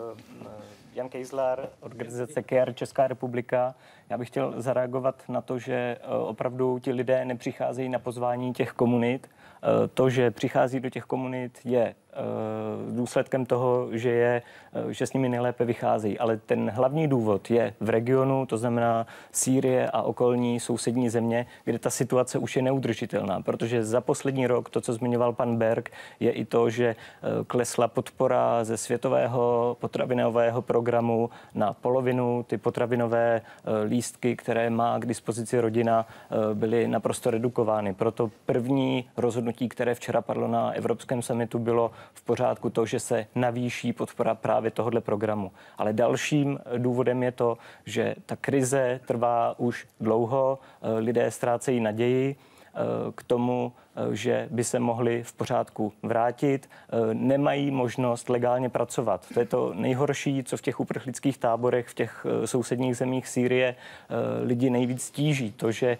Jan Kejzlar, organizace K R Česká republika. Já bych chtěl zareagovat na to, že opravdu ti lidé nepřicházejí na pozvání těch komunit. To, že přichází do těch komunit, je důsledkem toho, že, je, že s nimi nejlépe vycházejí. Ale ten hlavní důvod je v regionu, to znamená Sýrie a okolní sousední země, kde ta situace už je neudržitelná. Protože za poslední rok, to, co zmiňoval pan Berg, je i to, že klesla podpora ze světového potravinového programu na polovinu. Ty potravinové lístky, které má k dispozici rodina, byly naprosto redukovány. Proto první rozhodnutí, které včera padlo na Evropském summitu, bylo v pořádku to, že se navýší podpora právě tohoto programu. Ale dalším důvodem je to, že ta krize trvá už dlouho, lidé ztrácejí naději k tomu, že by se mohli v pořádku vrátit, nemají možnost legálně pracovat. To je to nejhorší, co v těch uprchlických táborech, v těch sousedních zemích Sýrie lidi nejvíc tíží. To, že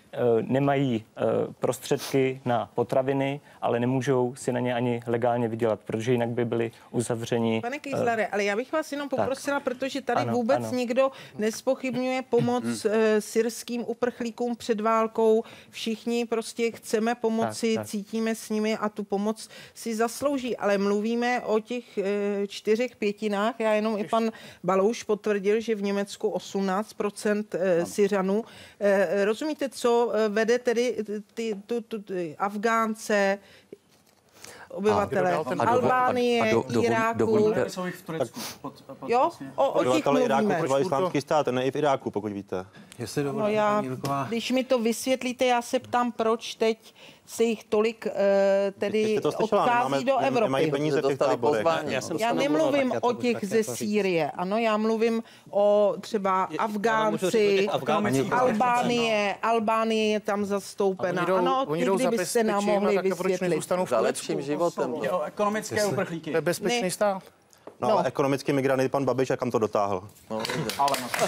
nemají prostředky na potraviny, ale nemůžou si na ně ani legálně vydělat, protože jinak by byli uzavřeni. Pane Kejzlare, ale já bych vás jenom poprosila, tak. protože tady ano, vůbec ano. nikdo nespochybňuje pomoc mm. syrským uprchlíkům před válkou. Všichni prostě chceme pomoct. Moci, tak, tak. cítíme s nimi a tu pomoc si zaslouží, ale mluvíme o těch e, čtyřech pětinách. Já jenom i pan Balouš potvrdil, že v Německu osmnáct procent e, Syřanů. E, rozumíte, co vede tedy ty, tu, tu, ty Afgánce? obyvatele A, a Albánie, a do- dovolí- Iráku. dovolíte- Jsou jich v Turecku. Pod, pod, Jo, o, o těch Obyvatele Iráku mluvíme. třeba islámský stát, ne i v Iráku, pokud víte. Jestli No dovolíte, já, paní Ilková. když mi to vysvětlíte, já se ptám, proč teď se jich tolik uh, tedy Jste to slyšela, odchází nemáme- do nemají Evropy. peníze v těch Dostali táborech. pozvání. Já jsem Já se nemluvil, nemluvím tak já to o budu těch také ze to říct. Sýrie, ano, já mluvím o třeba Já vám můžu říct o Afgánci, těch Afgáncích. Albánie, Albánie je tam zastoupena. Ano, oni ty jdou za kdybyste nám bezpečím, mohli a tak proč vysvětlit. nezůstanou v Za Turecku? lepším životem. Jde o ekonomické uprchlíky. To je bezpečný Ne. stát. No, No. ale ekonomický migrant je pan Babiš a kam to dotáhl. No, Ale,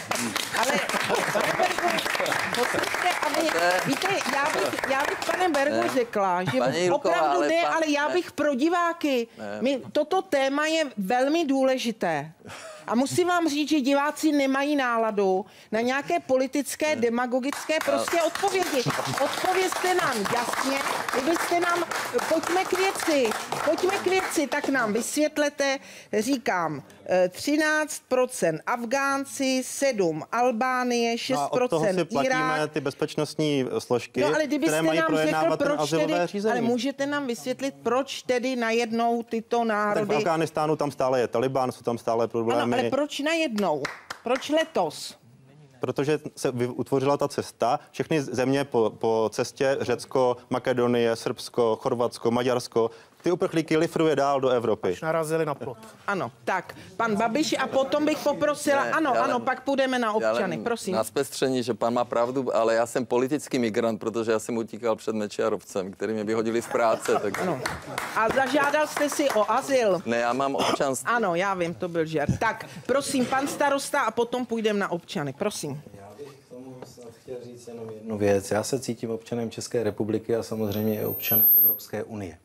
poslyšte, ale víte, já bych, já bych pane Bergu Ne. řekla, že Paní Ilková, opravdu ale ne, pan- ale já ne. bych pro diváky, Ne. my, toto téma je velmi důležité. A musím vám říct, že diváci nemají náladu na nějaké politické, demagogické prostě odpovědi. Odpovězte nám jasně, kdybyste nám, pojďme k věci, pojďme k věci, tak nám vysvětlete, říkám, eh, třináct procent Afgánci, sedm Albánie, šest No a od toho procent si platíme Irák. ty bezpečnostní složky, No ale které kdybyste mají nám řekl, projednávat ten proč azylové tedy, řízení. ale můžete nám vysvětlit, proč tedy najednou tyto Tak v národy... Afghánistánu tam stále je Taliban, jsou tam stále problémy. Ano, ale proč najednou? Proč letos? Protože se vy- utvořila ta cesta, všechny země po, po cestě, Řecko, Makedonie, Srbsko, Chorvatsko, Maďarsko, ty uprchlíky lifruje dál do Evropy. Až narazili na plot. Ano, tak, pan Babiš a potom bych poprosila, Ne, ano, já ano, len- pak půjdeme na Já občany, len prosím. Na zpestření, že pan má pravdu, ale já jsem politický migrant, protože já jsem utíkal před Mečiarovcem, který mě vyhodili z práce. Tak... Ano. A zažádal jste si o azyl? Ne, já mám občanství. Ano, já vím, to byl žert. Tak, prosím, pan starosta a potom půjdeme na občany, prosím. Chtěl říct jenom jednu věc. Já se cítím občanem České republiky a samozřejmě i občanem Evropské unie.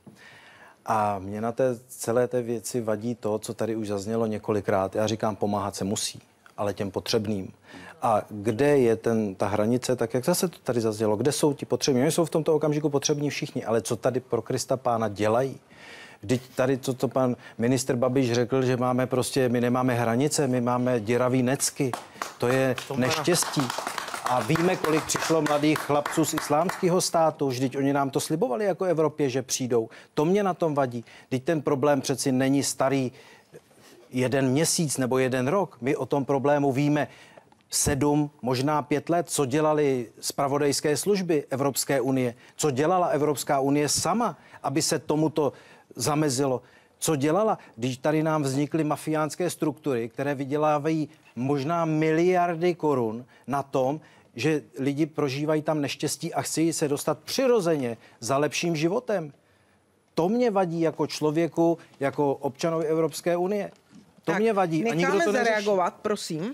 A mě na té celé té věci vadí to, co tady už zaznělo několikrát. Já říkám, pomáhat se musí, ale těm potřebným. A kde je ten, ta hranice, tak jak zase to tady zaznělo, kde jsou ti potřební? Oni jsou v tomto okamžiku potřební všichni, ale co tady pro Krista Pána dělají? Vždyť tady, co to pan ministr Babiš řekl, že máme prostě, my nemáme hranice, my máme děravý necky. To je neštěstí. A víme, kolik přišlo mladých chlapců z islámského státu. Vždyť oni nám to slibovali jako Evropě, že přijdou. To mě na tom vadí. Vždyť ten problém přeci není starý jeden měsíc nebo jeden rok. My o tom problému víme sedm, možná pět let, co dělali zpravodajské služby Evropské unie, co dělala Evropská unie sama, aby se tomuto zamezilo. Co dělala, když tady nám vznikly mafiánské struktury, které vydělávají možná miliardy korun na tom, že lidi prožívají tam neštěstí a chci se dostat přirozeně za lepším životem. To mě vadí jako člověku, jako občanovi Evropské unie. To Tak, mě vadí a nikdo necháme to neřeší. zareagovat, prosím.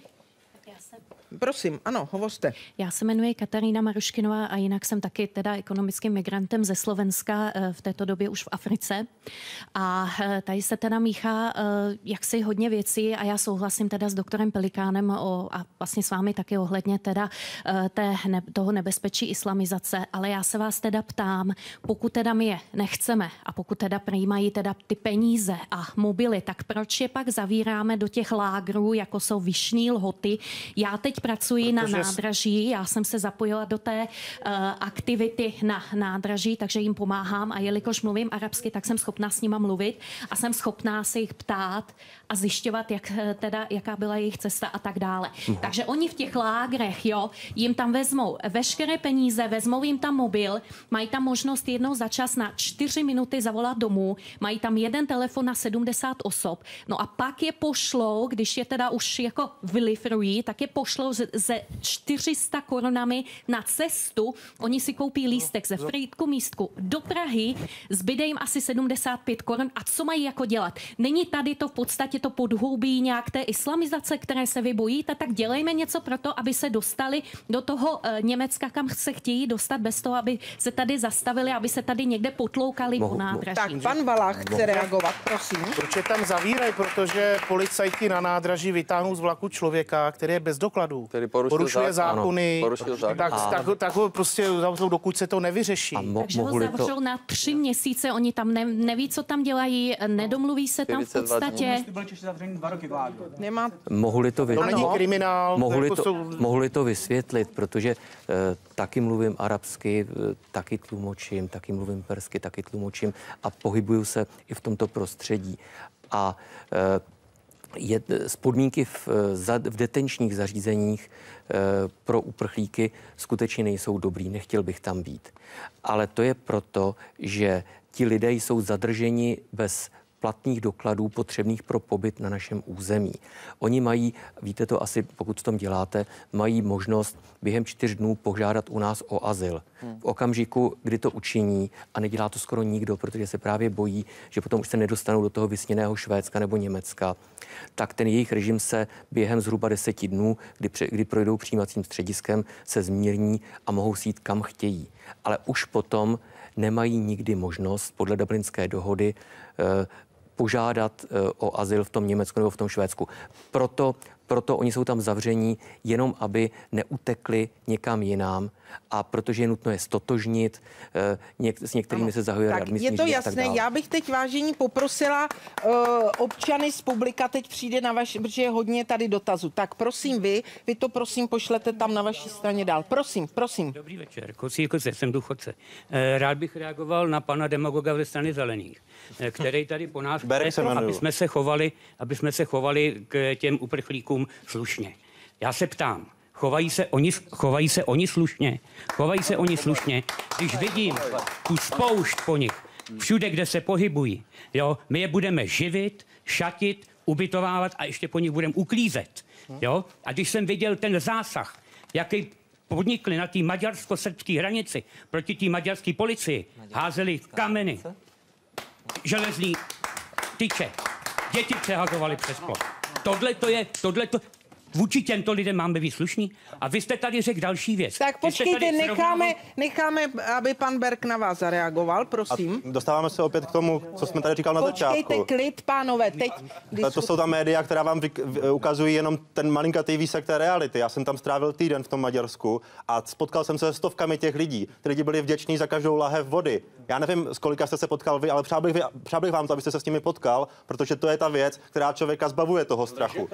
Prosím, ano, hovořte. Já se jmenuji Katarína Maruškinová a jinak jsem taky teda ekonomickým migrantem ze Slovenska, v této době už v Africe. A tady se teda míchá jaksi hodně věcí a já souhlasím teda s doktorem Pelikánem o, a vlastně s vámi taky ohledně teda té, ne, toho nebezpečí islamizace, ale já se vás teda ptám, pokud teda my je nechceme a pokud teda přijímají teda ty peníze a mobily, tak proč je pak zavíráme do těch lágrů, jako jsou Vyšný Lhoty? Já teď pracuji Protože na nádraží, já jsem se zapojila do té uh, aktivity na nádraží, takže jim pomáhám a jelikož mluvím arabsky, tak jsem schopná s nima mluvit a jsem schopná se jich ptát a zjišťovat, jak, teda, jaká byla jejich cesta a tak dále. Mhm. Takže oni v těch lágrech, jo, jim tam vezmou veškeré peníze, vezmou jim tam mobil, mají tam možnost jednou za čas na čtyři minuty zavolat domů, mají tam jeden telefon na sedmdesát osob, no a pak je pošlou, když je teda už jako vylifrují, tak je pošlou ze čtyři sta korunami na cestu. Oni si koupí lístek ze Frýdku místku do Prahy, zbyde jim asi sedmdesát pět korun. A co mají jako dělat? Není tady to v podstatě to podhoubí nějak té islamizace, které se vy bojíte, tak dělejme něco pro to, aby se dostali do toho uh, Německa, kam se chtějí dostat, bez toho, aby se tady zastavili, aby se tady někde potloukali po nádraží. Tak pan Valach chce reagovat, prosím. Proč je tam zavírají? Protože policajti na nádraží vytáhnou z vlaku člověka, který je bez dokladu. řádu, porušil porušuje zákon. zákony, Ano, porušil zákon. tak, A- tak, tak ho prostě zavřou, dokud se to nevyřeší. Takže ho zavřou na tři měsíce, oni tam ne, neví, co tam dělají, nedomluví se tam v podstatě. Byl Češi zavřený dva roky vládu. Nemá... Mohu-li to, vy... To není kriminál. Mohu-li jako to, jsou... mohu-li to vysvětlit, protože e, taky mluvím arabsky, e, taky tlumočím, taky mluvím persky, taky tlumočím a pohybuju se i v tomto prostředí. A e, je, z podmínky v, v detenčních zařízeních e, pro uprchlíky skutečně nejsou dobrý, nechtěl bych tam být. Ale to je proto, že ti lidé jsou zadrženi bez platných dokladů potřebných pro pobyt na našem území. Oni mají, víte to asi, pokud v tom děláte, mají možnost během čtyř dnů požádat u nás o azyl. V okamžiku, kdy to učiní, a nedělá to skoro nikdo, protože se právě bojí, že potom už se nedostanou do toho vysněného Švédska nebo Německa, tak ten jejich režim se během zhruba deseti dnů, kdy, pře, kdy projdou přijímacím střediskem, se zmírní a mohou si jít kam chtějí. Ale už potom nemají nikdy možnost podle Dublinské dohody eh, požádat e, o azyl v tom Německu nebo v tom Švédsku. Proto, proto oni jsou tam zavření, jenom aby neutekli někam jinam a protože je nutno je stotožnit, e, něk, s některými se zahajuje Tak readmisní je to řízení a tak jasné. dále. Já bych teď, vážení, poprosila uh, občany z publika, teď přijde na vaši, protože je hodně tady dotazů. Tak prosím vy, vy to prosím pošlete tam na vaší straně dál. Prosím, prosím. Dobrý večer, Kocí Koce, jsem důchodce. Rád bych reagoval na pana demagoga ze strany Zelených, který tady po nás chce, aby jsme se chovali, aby jsme se chovali k těm uprchlíkům slušně. Já se ptám, chovají se oni, chovají se oni slušně? Chovají se oni slušně, když vidím tu spoušť po nich, všude, kde se pohybují. Jo, my je budeme živit, šatit, ubytovávat a ještě po nich budeme uklízet. Jo? A když jsem viděl ten zásah, jaký podnikli na té maďarsko-srbské hranici proti té maďarské policii, házeli kameny, železný tyče, děti přehazovali přes plot. Tohle to je, tohle to, vůči těmto lidem máme být slušní. A vy jste tady řekl další věc. Tak počkejte, necháme, necháme, aby pan Berg na vás zareagoval, prosím. A dostáváme se opět k tomu, co jsme tady říkal na začátku. Počkejte, klid, pánové, teď... To jsou ta média, která vám ukazují jenom ten malinkatý výsek té reality. Já jsem tam strávil týden v tom Maďarsku a spotkal jsem se s stovkami těch lidí. Ty lidi byli vděční za každou lahev vody. Já nevím, s kolika jste se potkal vy, ale přál bych, přál bych vám to, abyste se s nimi potkal, protože to je ta věc, která člověka zbavuje toho strachu.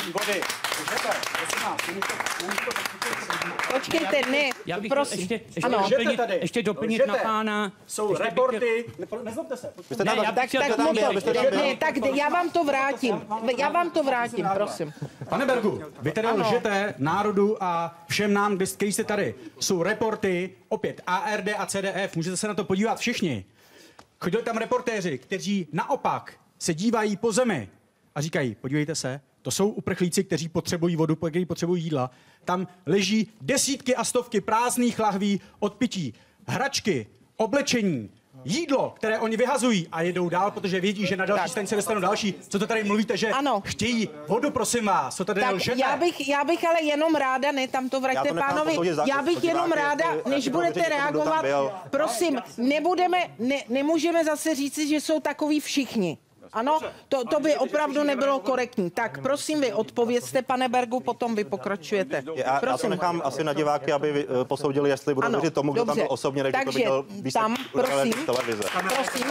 Počkejte, ne, Já bych prosím. ještě, ještě, Ano. doplnit, ještě doplnit na pána. Jsou reporty. Nezlobte se. Ne, já bych Tak, tak, chtěl- motor, ne, tak já vám to vrátím. Já vám to vrátím, prosím. Pane Bergu, vy tedy Ano. lžete národu a všem nám, kteří jste tady. Jsou reporty, opět A R D a C D F, můžete se na to podívat všichni. Chodili tam reportéři, kteří naopak se dívají po zemi a říkají, podívejte se, to jsou uprchlíci, kteří potřebují vodu, kteří potřebují jídla. Tam leží desítky a stovky prázdných lahví od pití, hračky, oblečení, jídlo, které oni vyhazují a jedou dál, protože vědí, že na další stanici dostanou další. Co to tady mluvíte, že Ano. chtějí vodu, prosím vás, co tady Tak lžete? já bych, já bych ale jenom ráda, ne, tam to Já vraťte to nechám pánovi, posoudit za- já bych za jenom diváky, ráda, jestli- než jestli budete kdo tam reagovat, byl. prosím, nebudeme, ne, nemůžeme zase říci, že jsou takový všichni. Ano, to, to by opravdu nebylo korektní. Tak prosím vy, odpovězte, pane Bergu, potom vy pokračujete. Já, já to Prosím. nechám asi na diváky, aby vy, eh, posoudili, jestli budou Ano, věřit tomu, kdo tam dobře. byl osobně, než to Takže viděl výsledek tam, prosím. televize. Prosím.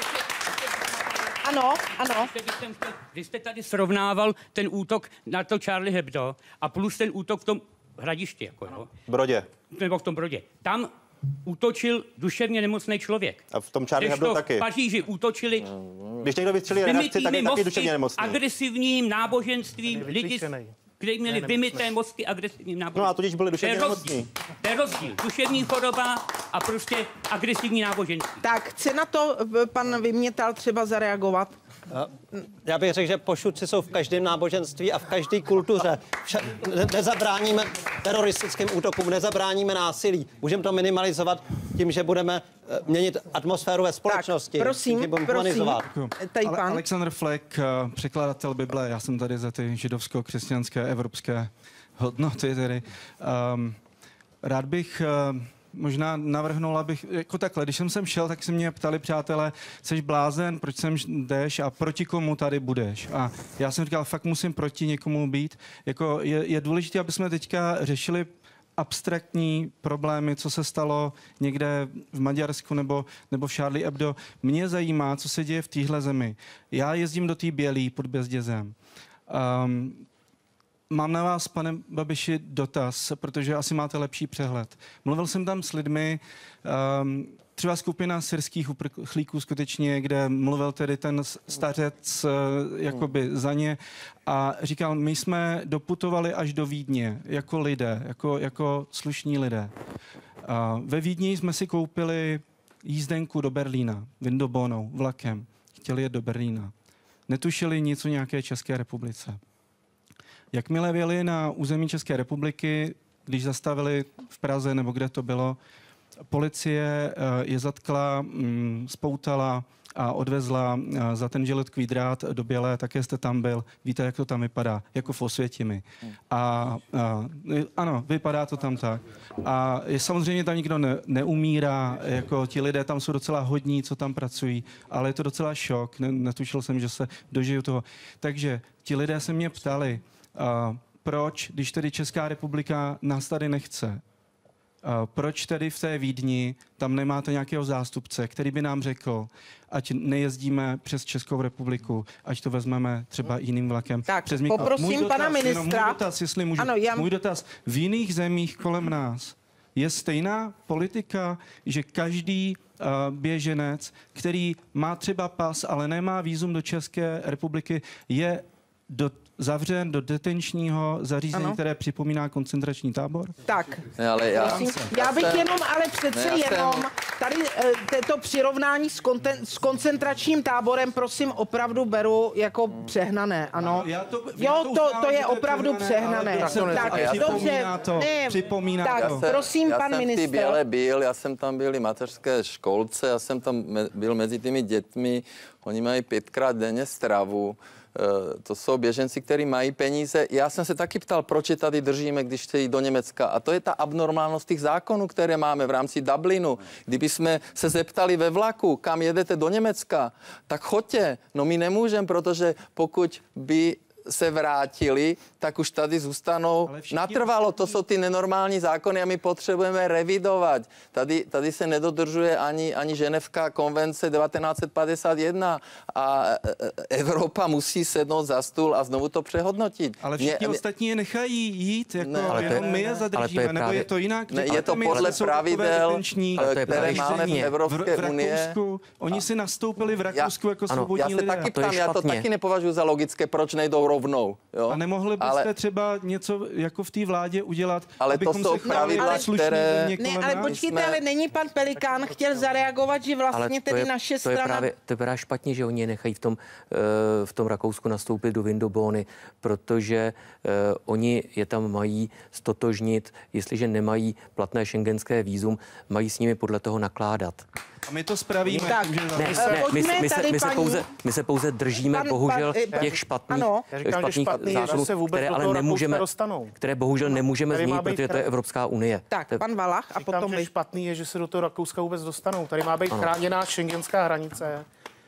Ano, ano. Vy jste tady srovnával ten útok na to Charlie Hebdo a plus ten útok v tom hradišti, jako, no, Brodě. nebo v tom Brodě. Tam útočil duševně nemocný člověk. A v tom Charlie Kdežto Hebdo v taky. Paříži útočili Když někdo vystřelí redakci, tak je taky duševně nemocný. agresivním náboženstvím, lidi, kteří měli vymyté mozky agresivním náboženstvím. No a tudíž byli duševně To je rozdíl. nemocní. To je rozdíl. Duševní choroba a prostě agresivní náboženství. Tak chce na to eh, pan Vymětal třeba zareagovat? Já bych řekl, že Pošutci jsou v každém náboženství a v každé kultuře. Vša- ne- nezabráníme teroristickým útokům, nezabráníme násilí. Můžeme to minimalizovat tím, že budeme eh, měnit atmosféru ve společnosti. Tak, prosím, tím, že budeme prosím. humanizovat. Tady Ale pan. Alexander Fleck, eh, překladatel Bible, já jsem tady za ty židovsko-křesťanské evropské hodnoty tedy. Um, rád bych uh, možná navrhnul, abych, jako takhle, když jsem sem šel, tak se mě ptali přátelé, jsi blázen, proč sem jdeš a proti komu tady budeš. A já jsem říkal, fakt musím proti někomu být. Jako je, je důležité, aby jsme teďka řešili abstraktní problémy, co se stalo někde v Maďarsku nebo, nebo v Charlie Hebdo. Mě zajímá, co se děje v téhle zemi. Já jezdím do té Bělý pod Bezdězem. Um, Mám na vás, pane Babiši, dotaz, protože asi máte lepší přehled. Mluvil jsem tam s lidmi, um, třeba skupina syrských uprchlíků skutečně, kde mluvil tedy ten stařec uh, jakoby za ně a říkal, my jsme doputovali až do Vídně jako lidé, jako, jako slušní lidé. Uh, ve Vídni jsme si koupili jízdenku do Berlína, Windobónou, vlakem. Chtěli jet do Berlína. Netušili nic o nějaké České republice. Jakmile vjeli na území České republiky, když zastavili v Praze nebo kde to bylo, policie je zatkla, spoutala a odvezla za ten žiletkový drát do Bělé, také jste tam byl, víte, jak to tam vypadá, jako v Osvětimi. A, a ano, vypadá to tam tak. A je, samozřejmě tam nikdo ne, neumírá, jako ti lidé tam jsou docela hodní, co tam pracují, ale je to docela šok, ne, netušil jsem, že se dožiju toho. Takže ti lidé se mě ptali, Uh, proč, když tedy Česká republika nás tady nechce, uh, proč tedy v té Vídni tam nemáte nějakého zástupce, který by nám řekl, ať nejezdíme přes Českou republiku, ať to vezmeme třeba jiným vlakem. Tak, přes poprosím můj dotaz, pana ministra. Můj dotaz, jestli můžu. Ano, já... Můj dotaz, v jiných zemích kolem nás je stejná politika, že každý uh, běženec, který má třeba pas, ale nemá vízum do České republiky, je do zavřen do detenčního zařízení, ano. které připomíná koncentrační tábor? Tak, ne, ale já, prosím, já bych jenom, ale přece ne, jenom jsem... tady této přirovnání s, konten, s koncentračním táborem, prosím, opravdu beru jako přehnané, ano. Já to, jo, já to, to, uznávám, to je opravdu přehnané. Tak, tak dobře, to, ne, připomíná tak, to. prosím, já pan jsem ministr. Já jsem v té Bělé byl, já jsem tam byl i mateřské školce, já jsem tam byl mezi těmi dětmi, oni mají pětkrát denně stravu. To jsou běženci, kteří mají peníze. Já jsem se taky ptal, proč je tady držíme, když chce jít do Německa. A to je ta abnormálnost těch zákonů, které máme v rámci Dublinu. Kdyby jsme se zeptali ve vlaku, kam jedete do Německa, tak choďte. No my nemůžeme, protože pokud by se vrátili, tak už tady zůstanou natrvalo. To jsou ty nenormální zákony a my potřebujeme revidovat. Tady, tady se nedodržuje ani, ani Ženevská konvence devatenáct set padesát jedna a Evropa musí sednout za stůl a znovu to přehodnotit. Ale všichni Mě, ostatní je nechají jít, jako ne, ale jenom je, my je zadržíme, je nebo je to jinak? Ne, je to podle pravidel, které máme v Evropské v, v unie. Oni si nastoupili v Rakousku já, jako svobodní lidé. Já se taky ptám, já to taky nepovažuji za logické, proč nejdou rovnou. Jo? A nemohli byste ale, třeba něco jako v té vládě udělat, ale to jsou pravidla, které... Ne, ale počkejte, ale není pan Pelikán chtěl zareagovat, že vlastně tedy je, naše to strana... Je právě, to je právě špatně, že oni je nechají v tom, v tom Rakousku nastoupit do Windobóny, protože uh, oni je tam mají stotožnit, jestliže nemají platné šengenské vízum, mají s nimi podle toho nakládat. A my to spravíme. Tak, ne, ne, my, my, se, my, se pouze, my se pouze držíme pan, bohužel pan, těch špatných, říkám, špatných zákonů, které ale nemůžeme, které bohužel nemůžeme změnit, protože to je Evropská unie. Tak, pan Valach a říkám, potom že špatný je, že se do toho Rakouska vůbec dostanou. Tady má být ano. chráněná šengenská hranice,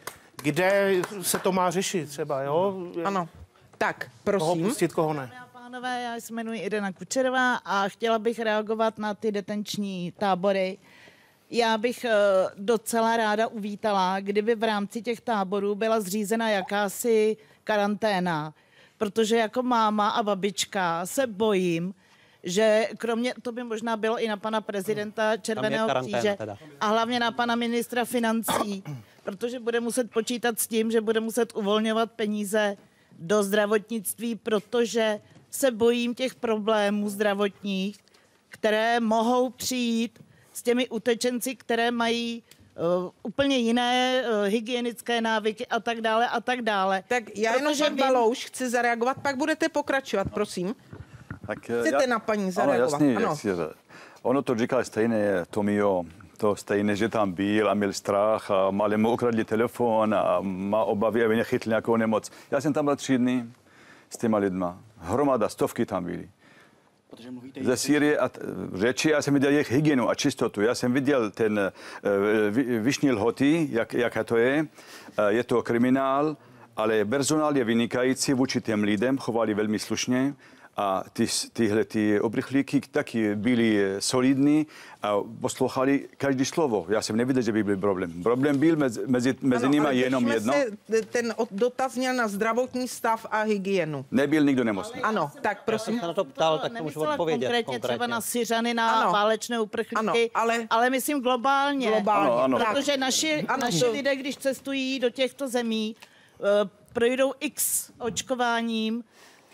kde se to má řešit třeba, jo? Ano. Tak, prosím. Koho pustit, koho ne. Pánové, já se jmenuji Irena Kučerová a chtěla bych reagovat na ty detenční tábory. Já bych docela ráda uvítala, kdyby v rámci těch táborů byla zřízena jakási karanténa, protože jako máma a babička se bojím, že kromě, to by možná bylo i na pana prezidenta Červeného kříže a hlavně na pana ministra financí, protože bude muset počítat s tím, že bude muset uvolňovat peníze do zdravotnictví, protože se bojím těch problémů zdravotních, které mohou přijít s těmi utečenci, které mají uh, úplně jiné uh, hygienické návyky a tak dále a tak dále. Tak já jenom pan Balouš chci zareagovat, pak budete pokračovat, prosím. Tak, Chcete já, na paní zareagovat? Ano, jasně, ano. Ono to říkal stejné Tomio, to stejné, že tam byl a měl strach, a ale mu ukradli telefon a má obavy, aby nechytl nějakou nemoc. Já jsem tam byl tři dny s těma lidma. Hromada, stovky tam byly. ze Sýrie a řeči, já jsem viděl jejich hygienu a čistotu. Já jsem viděl ten vyšní lhoty, jak, jaké to je. Je to kriminál, ale personál je vynikající vůči těm lidem, chovali velmi slušně. A ty, tyhle ty uprchlíky taky byli solidní a poslouchali každý slovo. Já jsem neviděl, že by byl problém. Problém byl mezi, mezi, mezi nimi jenom jedno. Se, ten dotaz měl na zdravotní stav a hygienu. Nebyl nikdo nemocný. Ano, tak prosím. Já jsem na to ptal, tak to můžu odpovědět. Konkrétně, konkrétně třeba na Syřany, na ano. válečné uprchlíky, ano, ale, ale myslím globálně. globálně. Ano, ano. Protože naši, ano, naši to... lidé, když cestují do těchto zemí, uh, projdou x očkováním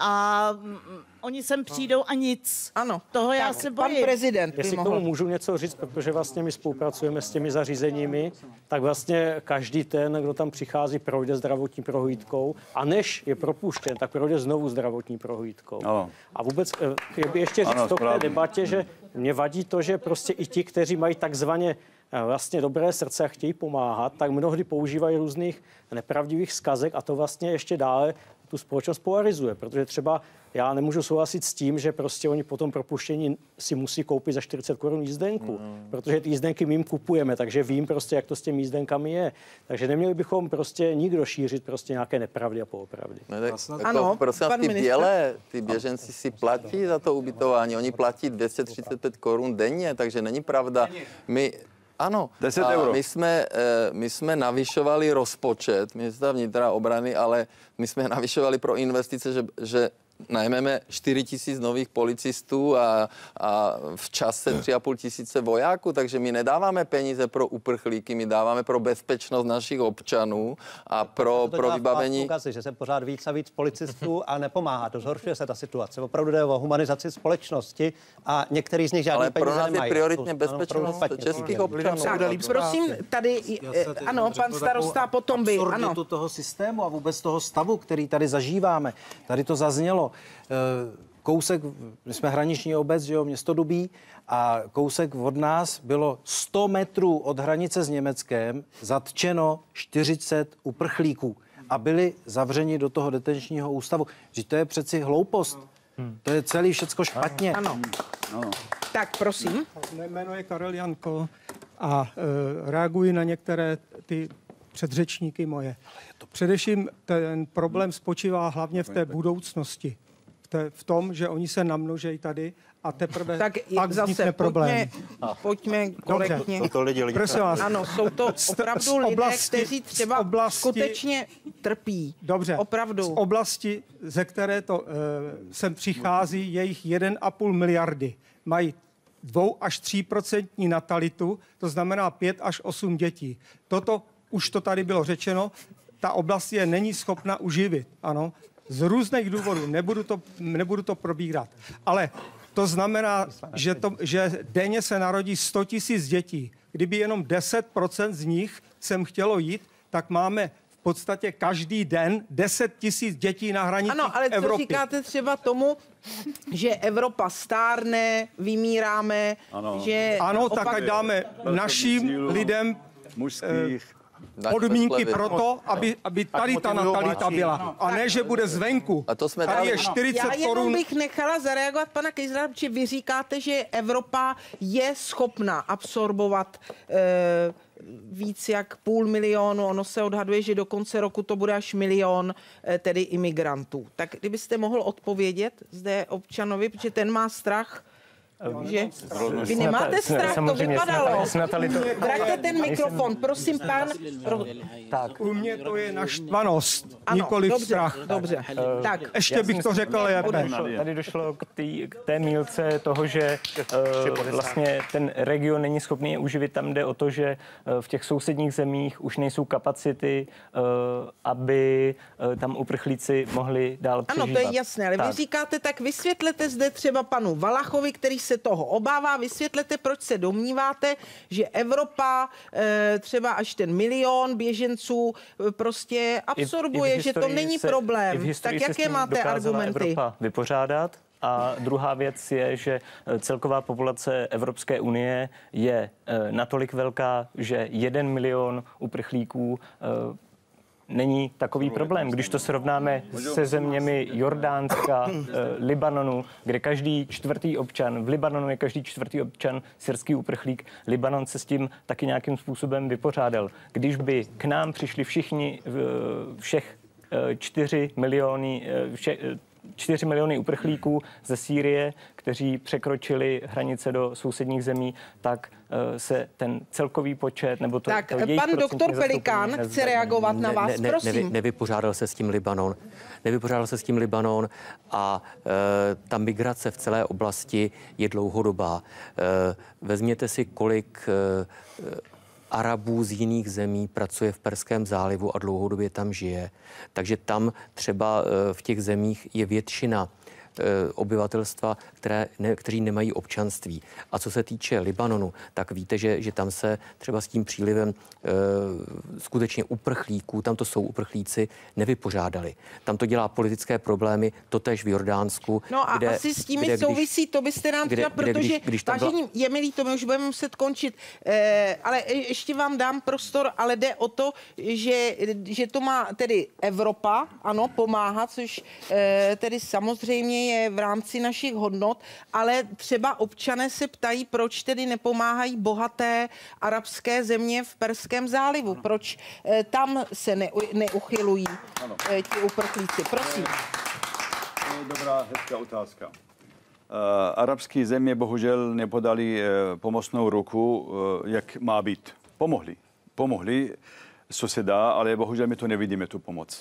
a mm, oni sem přijdou a nic. Ano. Toho já tak, se bojím. bojím. Pan prezident Jestli k tomu můžu něco říct, protože vlastně my spolupracujeme s těmi zařízeními, tak vlastně každý ten, kdo tam přichází, projde zdravotní prohlídkou a než je propuštěn, tak projde znovu zdravotní prohlídkou. Ano. A vůbec chtěl bych ještě říct v té debatě, že mě vadí to, že prostě i ti, kteří mají takzvaně vlastně dobré srdce a chtějí pomáhat, tak mnohdy používají různých nepravdivých zkazek a to vlastně ještě dále tu společnost polarizuje, protože třeba já nemůžu souhlasit s tím, že prostě oni po tom propuštění si musí koupit za čtyřicet korun jízdenku, mm. protože ty jízdenky my jim kupujeme, takže vím prostě, jak to s těmi jízdenkami je. Takže neměli bychom prostě nikdo šířit prostě nějaké nepravdy a polopravdy. No, tak, jako, ano, prosím vás, ty bělé, ty běženci si platí za to ubytování, oni platí dvě stě třicet pět korun denně, takže není pravda. My Ano, deset euro. My jsme, my jsme navyšovali rozpočet ministra vnitra obrany, ale my jsme navyšovali pro investice, že, že najmeme čtyři tisíce nových policistů a, a v čase tři a půl tisíce vojáků, takže my nedáváme peníze pro uprchlíky, my dáváme pro bezpečnost našich občanů a pro, pro vybavení. Ukazy, že se pořád víc a víc policistů a nepomáhá, to zhoršuje se ta situace. Opravdu jde o humanizaci společnosti a některý z nich žádný peníze nemají. Ale pro nás je prioritně bezpečnost českých občanů. Tak, prosím, tady, ano, pan starosta, potom by, ano. toho systému a vůbec toho stavu, který tady zažíváme. Tady to zaznělo. Kousek, my jsme hraniční obec, že jo, město Dubí, a kousek od nás bylo sto metrů od hranice s Německem zatčeno čtyřicet uprchlíků a byli zavřeni do toho detenčního ústavu. Že to je přeci hloupost. Hmm. To je celý všecko špatně. Ano. No. Tak, prosím. Mé jméno je Karel Janko a e, reaguji na některé ty předřečníky moje. Především ten problém spočívá hlavně v té budoucnosti. V, té, v tom, že oni se namnožejí tady a teprve tak pak vznikne problém. Pojďme, pojďme korektně. Jsou to lidi, lidi. Prosím vás. Ano, jsou to opravdu lidé, oblasti, kteří třeba oblasti, skutečně trpí. Dobře. Opravdu. Z oblasti, ze které to uh, sem přichází, je jich jeden a půl miliardy. Mají dvou až tří procentní natalitu, to znamená pět až osm dětí. Toto, už to tady bylo řečeno, ta oblast je není schopna uživit, ano. Z různých důvodů, nebudu to, nebudu to probírat. Ale to znamená, že, to, že denně se narodí sto tisíc dětí. Kdyby jenom deset procent z nich sem chtělo jít, tak máme v podstatě každý den deset tisíc dětí na hranicích Evropy. Ano, ale co Evropy. říkáte třeba tomu, že Evropa stárne, vymíráme, ano. že... Ano, opak... tak ať dáme našim lidem mužských podmínky pro to, aby, aby tady ta natalita byla. A ne, že bude zvenku. A to jsme tady dali. je čtyřicet korun. Já jenom bych nechala zareagovat pana Kejzlera, protože vy říkáte, že Evropa je schopna absorbovat e, víc jak půl milionu. Ono se odhaduje, že do konce roku to bude až milion e, tedy imigrantů. Tak kdybyste mohl odpovědět zde občanovi, protože ten má strach, že? Vy nemáte strach, to vypadalo. Vraťte ten mikrofon, prosím, pán. Pro... Tak. U mě to je naštvanost, nikoliv dobře, strach. Dobře, uh, tak. Ještě bych to řekl lépe. Tady došlo k, tý, k té mílce toho, že uh, vlastně ten region není schopný je uživit. Tam jde o to, že uh, v těch sousedních zemích už nejsou kapacity, uh, aby uh, tam uprchlíci mohli dál přežívat. Ano, to je jasné, ale tak. Vy říkáte, tak vysvětlete zde třeba panu Valachovi, který se toho obává, vysvětlete, proč se domníváte, že Evropa e, třeba až ten milion běženců e, prostě absorbuje, I, i že to není se, problém. Tak jaké máte argumenty? Evropa vypořádat. A druhá věc je, že celková populace Evropské unie je e, natolik velká, že jeden milion uprchlíků e, není takový problém. Když to srovnáme se zeměmi Jordánska, Libanonu, kde každý čtvrtý občan, v Libanonu je každý čtvrtý občan syrský uprchlík, Libanon se s tím taky nějakým způsobem vypořádal. Když by k nám přišli všichni, všech čtyři miliony, vše, čtyři miliony uprchlíků ze Sýrie, kteří překročili hranice do sousedních zemí, tak se ten celkový počet, nebo to, tak, to jejich pan doktor Pelikán chce reagovat na vás, ne, ne, prosím. Nevy, nevypořádal se s tím Libanon. Nevypořádal se s tím Libanon a e, ta migrace v celé oblasti je dlouhodobá. E, vezměte si, kolik e, Arabů z jiných zemí pracuje v Perském zálivu a dlouhodobě tam žije. Takže tam třeba v těch zemích je většina obyvatelstva, které ne, kteří nemají občanství. A co se týče Libanonu, tak víte, že, že tam se třeba s tím přílivem e, skutečně uprchlíků, tam to jsou uprchlíci, nevypořádali. Tam to dělá politické problémy, totéž v Jordánsku. No a kde, asi s tím kde, souvisí, to byste nám třeba, protože když, když vážení, byla... je milý, to my už budeme muset končit, e, ale ještě vám dám prostor, ale jde o to, že, že to má tedy Evropa, ano, pomáhá, což e, tedy samozřejmě je v rámci našich hodnot, ale třeba občané se ptají, proč tedy nepomáhají bohaté arabské země v Perském zálivu. Proč eh, tam se ne, neuchylují eh, ti uprchlíci. Prosím. Dobrá, hezká otázka. Uh, arabské země bohužel nepodali uh, pomocnou ruku, uh, jak má být. Pomohli. Pomohli, co se dá, ale bohužel my to nevidíme, tu pomoc.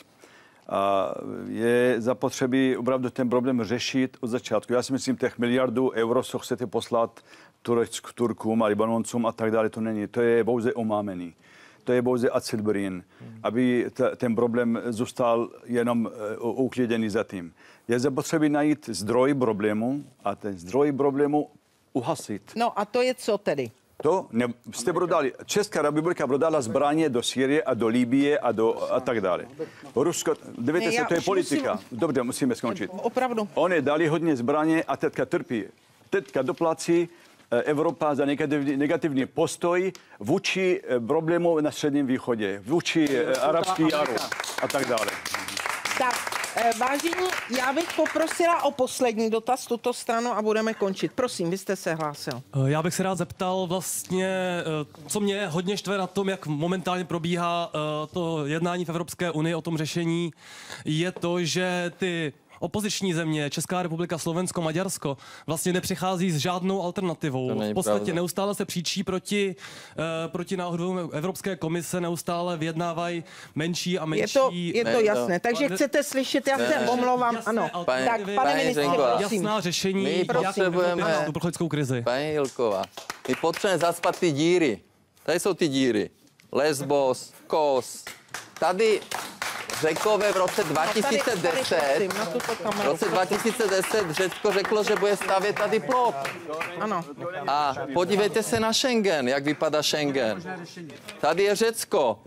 A je zapotřebí opravdu ten problém řešit od začátku. Já si myslím, těch miliardů euro, co chcete poslat Turecku, Turkům a Libanoncům a tak dále, to není. To je pouze omámený. To je pouze acilbrin, aby t- ten problém zůstal jenom uh, ukliděný za tím. Je zapotřebí najít zdroj problému a ten zdroj problému uhasit. No a to je co tedy? To ne, jste prodali, Česká republika prodala zbraně do Sýrie a do Libye a, do, a tak dále. Rusko, dívejte se, to je politika. Musím... Dobře, musíme skončit. Opravdu. Oni dali hodně zbraně a teďka trpí. Teďka doplácí Evropa za negativní, negativní postoj vůči problému na Středním východě, vůči arabský jaru a tak dále. Tak, vážení, já bych poprosila o poslední dotaz tuto stranu a budeme končit. Prosím, vy jste se hlásil. Já bych se rád zeptal vlastně, co mě hodně štve na tom, jak momentálně probíhá to jednání v Evropské unii o tom řešení, je to, že ty opoziční země, Česká republika, Slovensko, Maďarsko, vlastně nepřichází s žádnou alternativou. V podstatě pravda. Neustále se příčí proti, uh, proti náhodou Evropské komise, neustále vyjednávají menší a menší... Je to, je to jasné, takže chcete slyšet, já se omlouvám, ano. Pane, tak, pane ministře, prosím. Jasná řešení, my potřebujeme uprchlickou krizi. Paní Hilková, my potřebujeme zaspat ty díry. Tady jsou ty díry. Lesbos, Kos. Tady Řekové v roce dva tisíce deset, v roce dva tisíce deset Řecko řeklo, že bude stavět tady plot. Ano. A podívejte se na Schengen, jak vypadá Schengen. Tady je Řecko.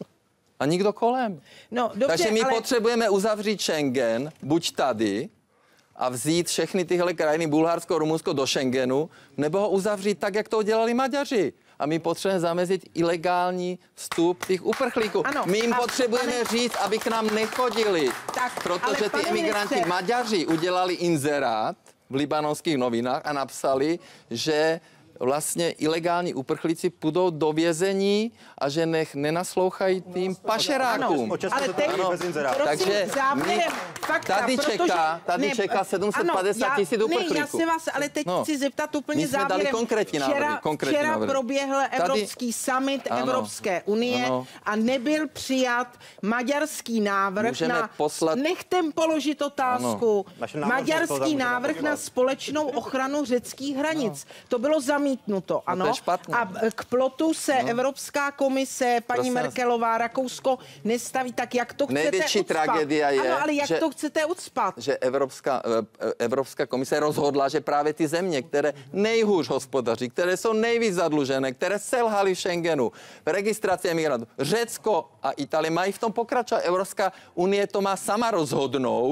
A nikdo kolem. No, dobře, takže my ale... potřebujeme uzavřít Schengen, buď tady, a vzít všechny tyhle krajiny, Bulharsko, Rumunsko do Schengenu, nebo ho uzavřít tak, jak to udělali Maďaři. A my potřebujeme zamezit ilegální vstup těch uprchlíků. Ano, my jim potřebujeme pane... říct, aby k nám nechodili. Tak, protože ty imigranti ministře... Maďaři udělali inzerát v libanonských novinách a napsali, že vlastně ilegální uprchlíci půjdou do vězení a že nech nenaslouchají tým pašerákům. Ano, ale teď, takže závěrem, fakta, tady protože, čeká, tady ne, čeká sedm set padesát tisíc uprchlíků. Ne, já se vás, ale teď no, chci zeptat úplně my jsme závěrem. Dali konkrétní návrhy, včera konkrétní včera návrhy. proběhl Evropský summit ano, Evropské unie ano. a nebyl přijat maďarský návrh Můžeme na... poslat... Nechte položit otázku. Maďarský návrh na společnou ochranu řeckých hranic. No. To bylo zamítnuto. Zamítnuto, ano. No a k plotu se no. Evropská komise, paní Prosím Merkelová, Rakousko nestaví, tak jak to chcete Největší ucpat? tragédia je, ano, ale jak že, to chcete ucpat? Že Evropská, Evropská komise rozhodla, že právě ty země, které nejhůř hospodaří, které jsou nejvíc zadlužené, které selhaly v Schengenu, v registraci emigrantů, Řecko a Itálie mají v tom pokračovat. Evropská unie to má sama rozhodnout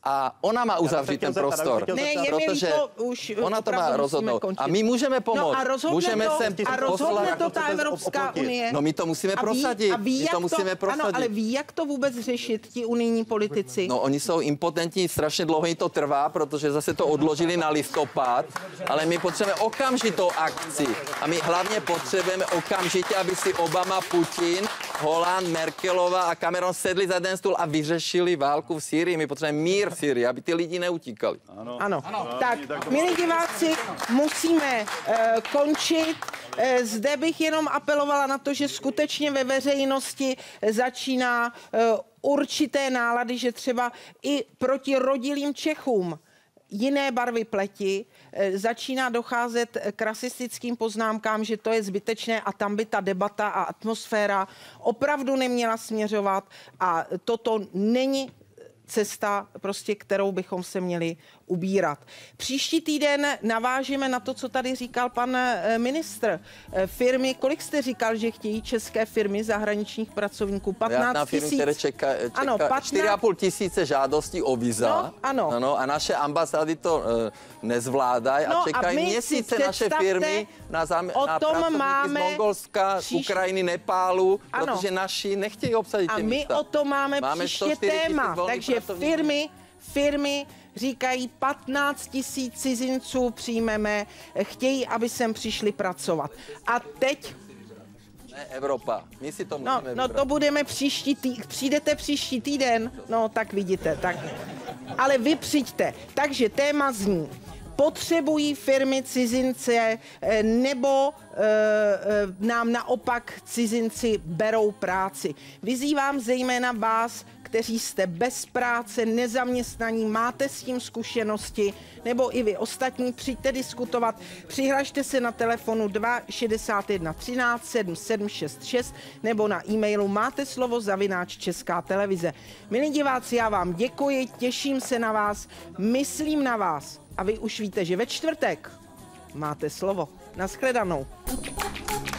a ona má uzavřít ten prostor. Ne, je protože to už ona to má rozhodnout. A my můžeme pomoct. No a rozhodne můžeme to, sem a rozhodne to ta Evropská unie. No my to musíme A ví- prosadit. a ví, my jak to musíme prosadit. Ano, ale ví, jak to vůbec řešit ti unijní politici? No oni jsou impotentní, strašně dlouho jim to trvá, protože zase to odložili na listopad, ale my potřebujeme okamžitou akci. A my hlavně potřebujeme okamžitě, aby si Obama, Putin, Holand, Merkelová a Cameron sedli za jeden stůl a vyřešili válku v Sýrii. My potřebujeme mír v Sýrii, aby ty lidi neutíkali. Ano. ano. Tak, milí diváci, musíme uh, končit. Uh, zde bych jenom apelovala na to, že skutečně ve veřejnosti začíná uh, určité nálady, že třeba i proti rodilým Čechům jiné barvy pleti začíná docházet k rasistickým poznámkám, že to je zbytečné a tam by ta debata a atmosféra opravdu neměla směřovat a toto není cesta, prostě, kterou bychom se měli ubírat. Příští týden navážeme na to, co tady říkal pan ministr. Firmy, kolik jste říkal, že chtějí české firmy zahraničních pracovníků? patnáct tisíc. Firmy, které čeká, čeká ano, patnáct... čtyři a půl tisíce žádostí o víza. No, ano. ano. A naše ambasády to uh, nezvládají no, a čekají měsíce naše firmy na, zám... na pracovníky z Mongolska, příš... Ukrajiny, Nepálu, ano. protože naši nechtějí obsadit a ty my místa. o to máme, máme příště téma. Takže firmy, firmy říkají, patnáct tisíc cizinců přijmeme, chtějí, aby sem přišli pracovat. A teď... Ne, Evropa. My si to no, musíme no to budeme příští týden. Přijdete příští týden? No, tak vidíte. Tak. Ale vy přijďte. Takže téma zní. Potřebují firmy cizince nebo e, e, nám naopak cizinci berou práci. Vyzývám zejména vás, kteří jste bez práce, nezaměstnaní, máte s tím zkušenosti, nebo i vy ostatní, přijďte diskutovat. Přihlašte se na telefonu dva šedesát jedna třináct sedm sedm šest šest nebo na e-mailu máte slovo zavináč Česká televize. Milí diváci, já vám děkuji, těším se na vás, myslím na vás. A vy už víte, že ve čtvrtek máte slovo. Naschledanou.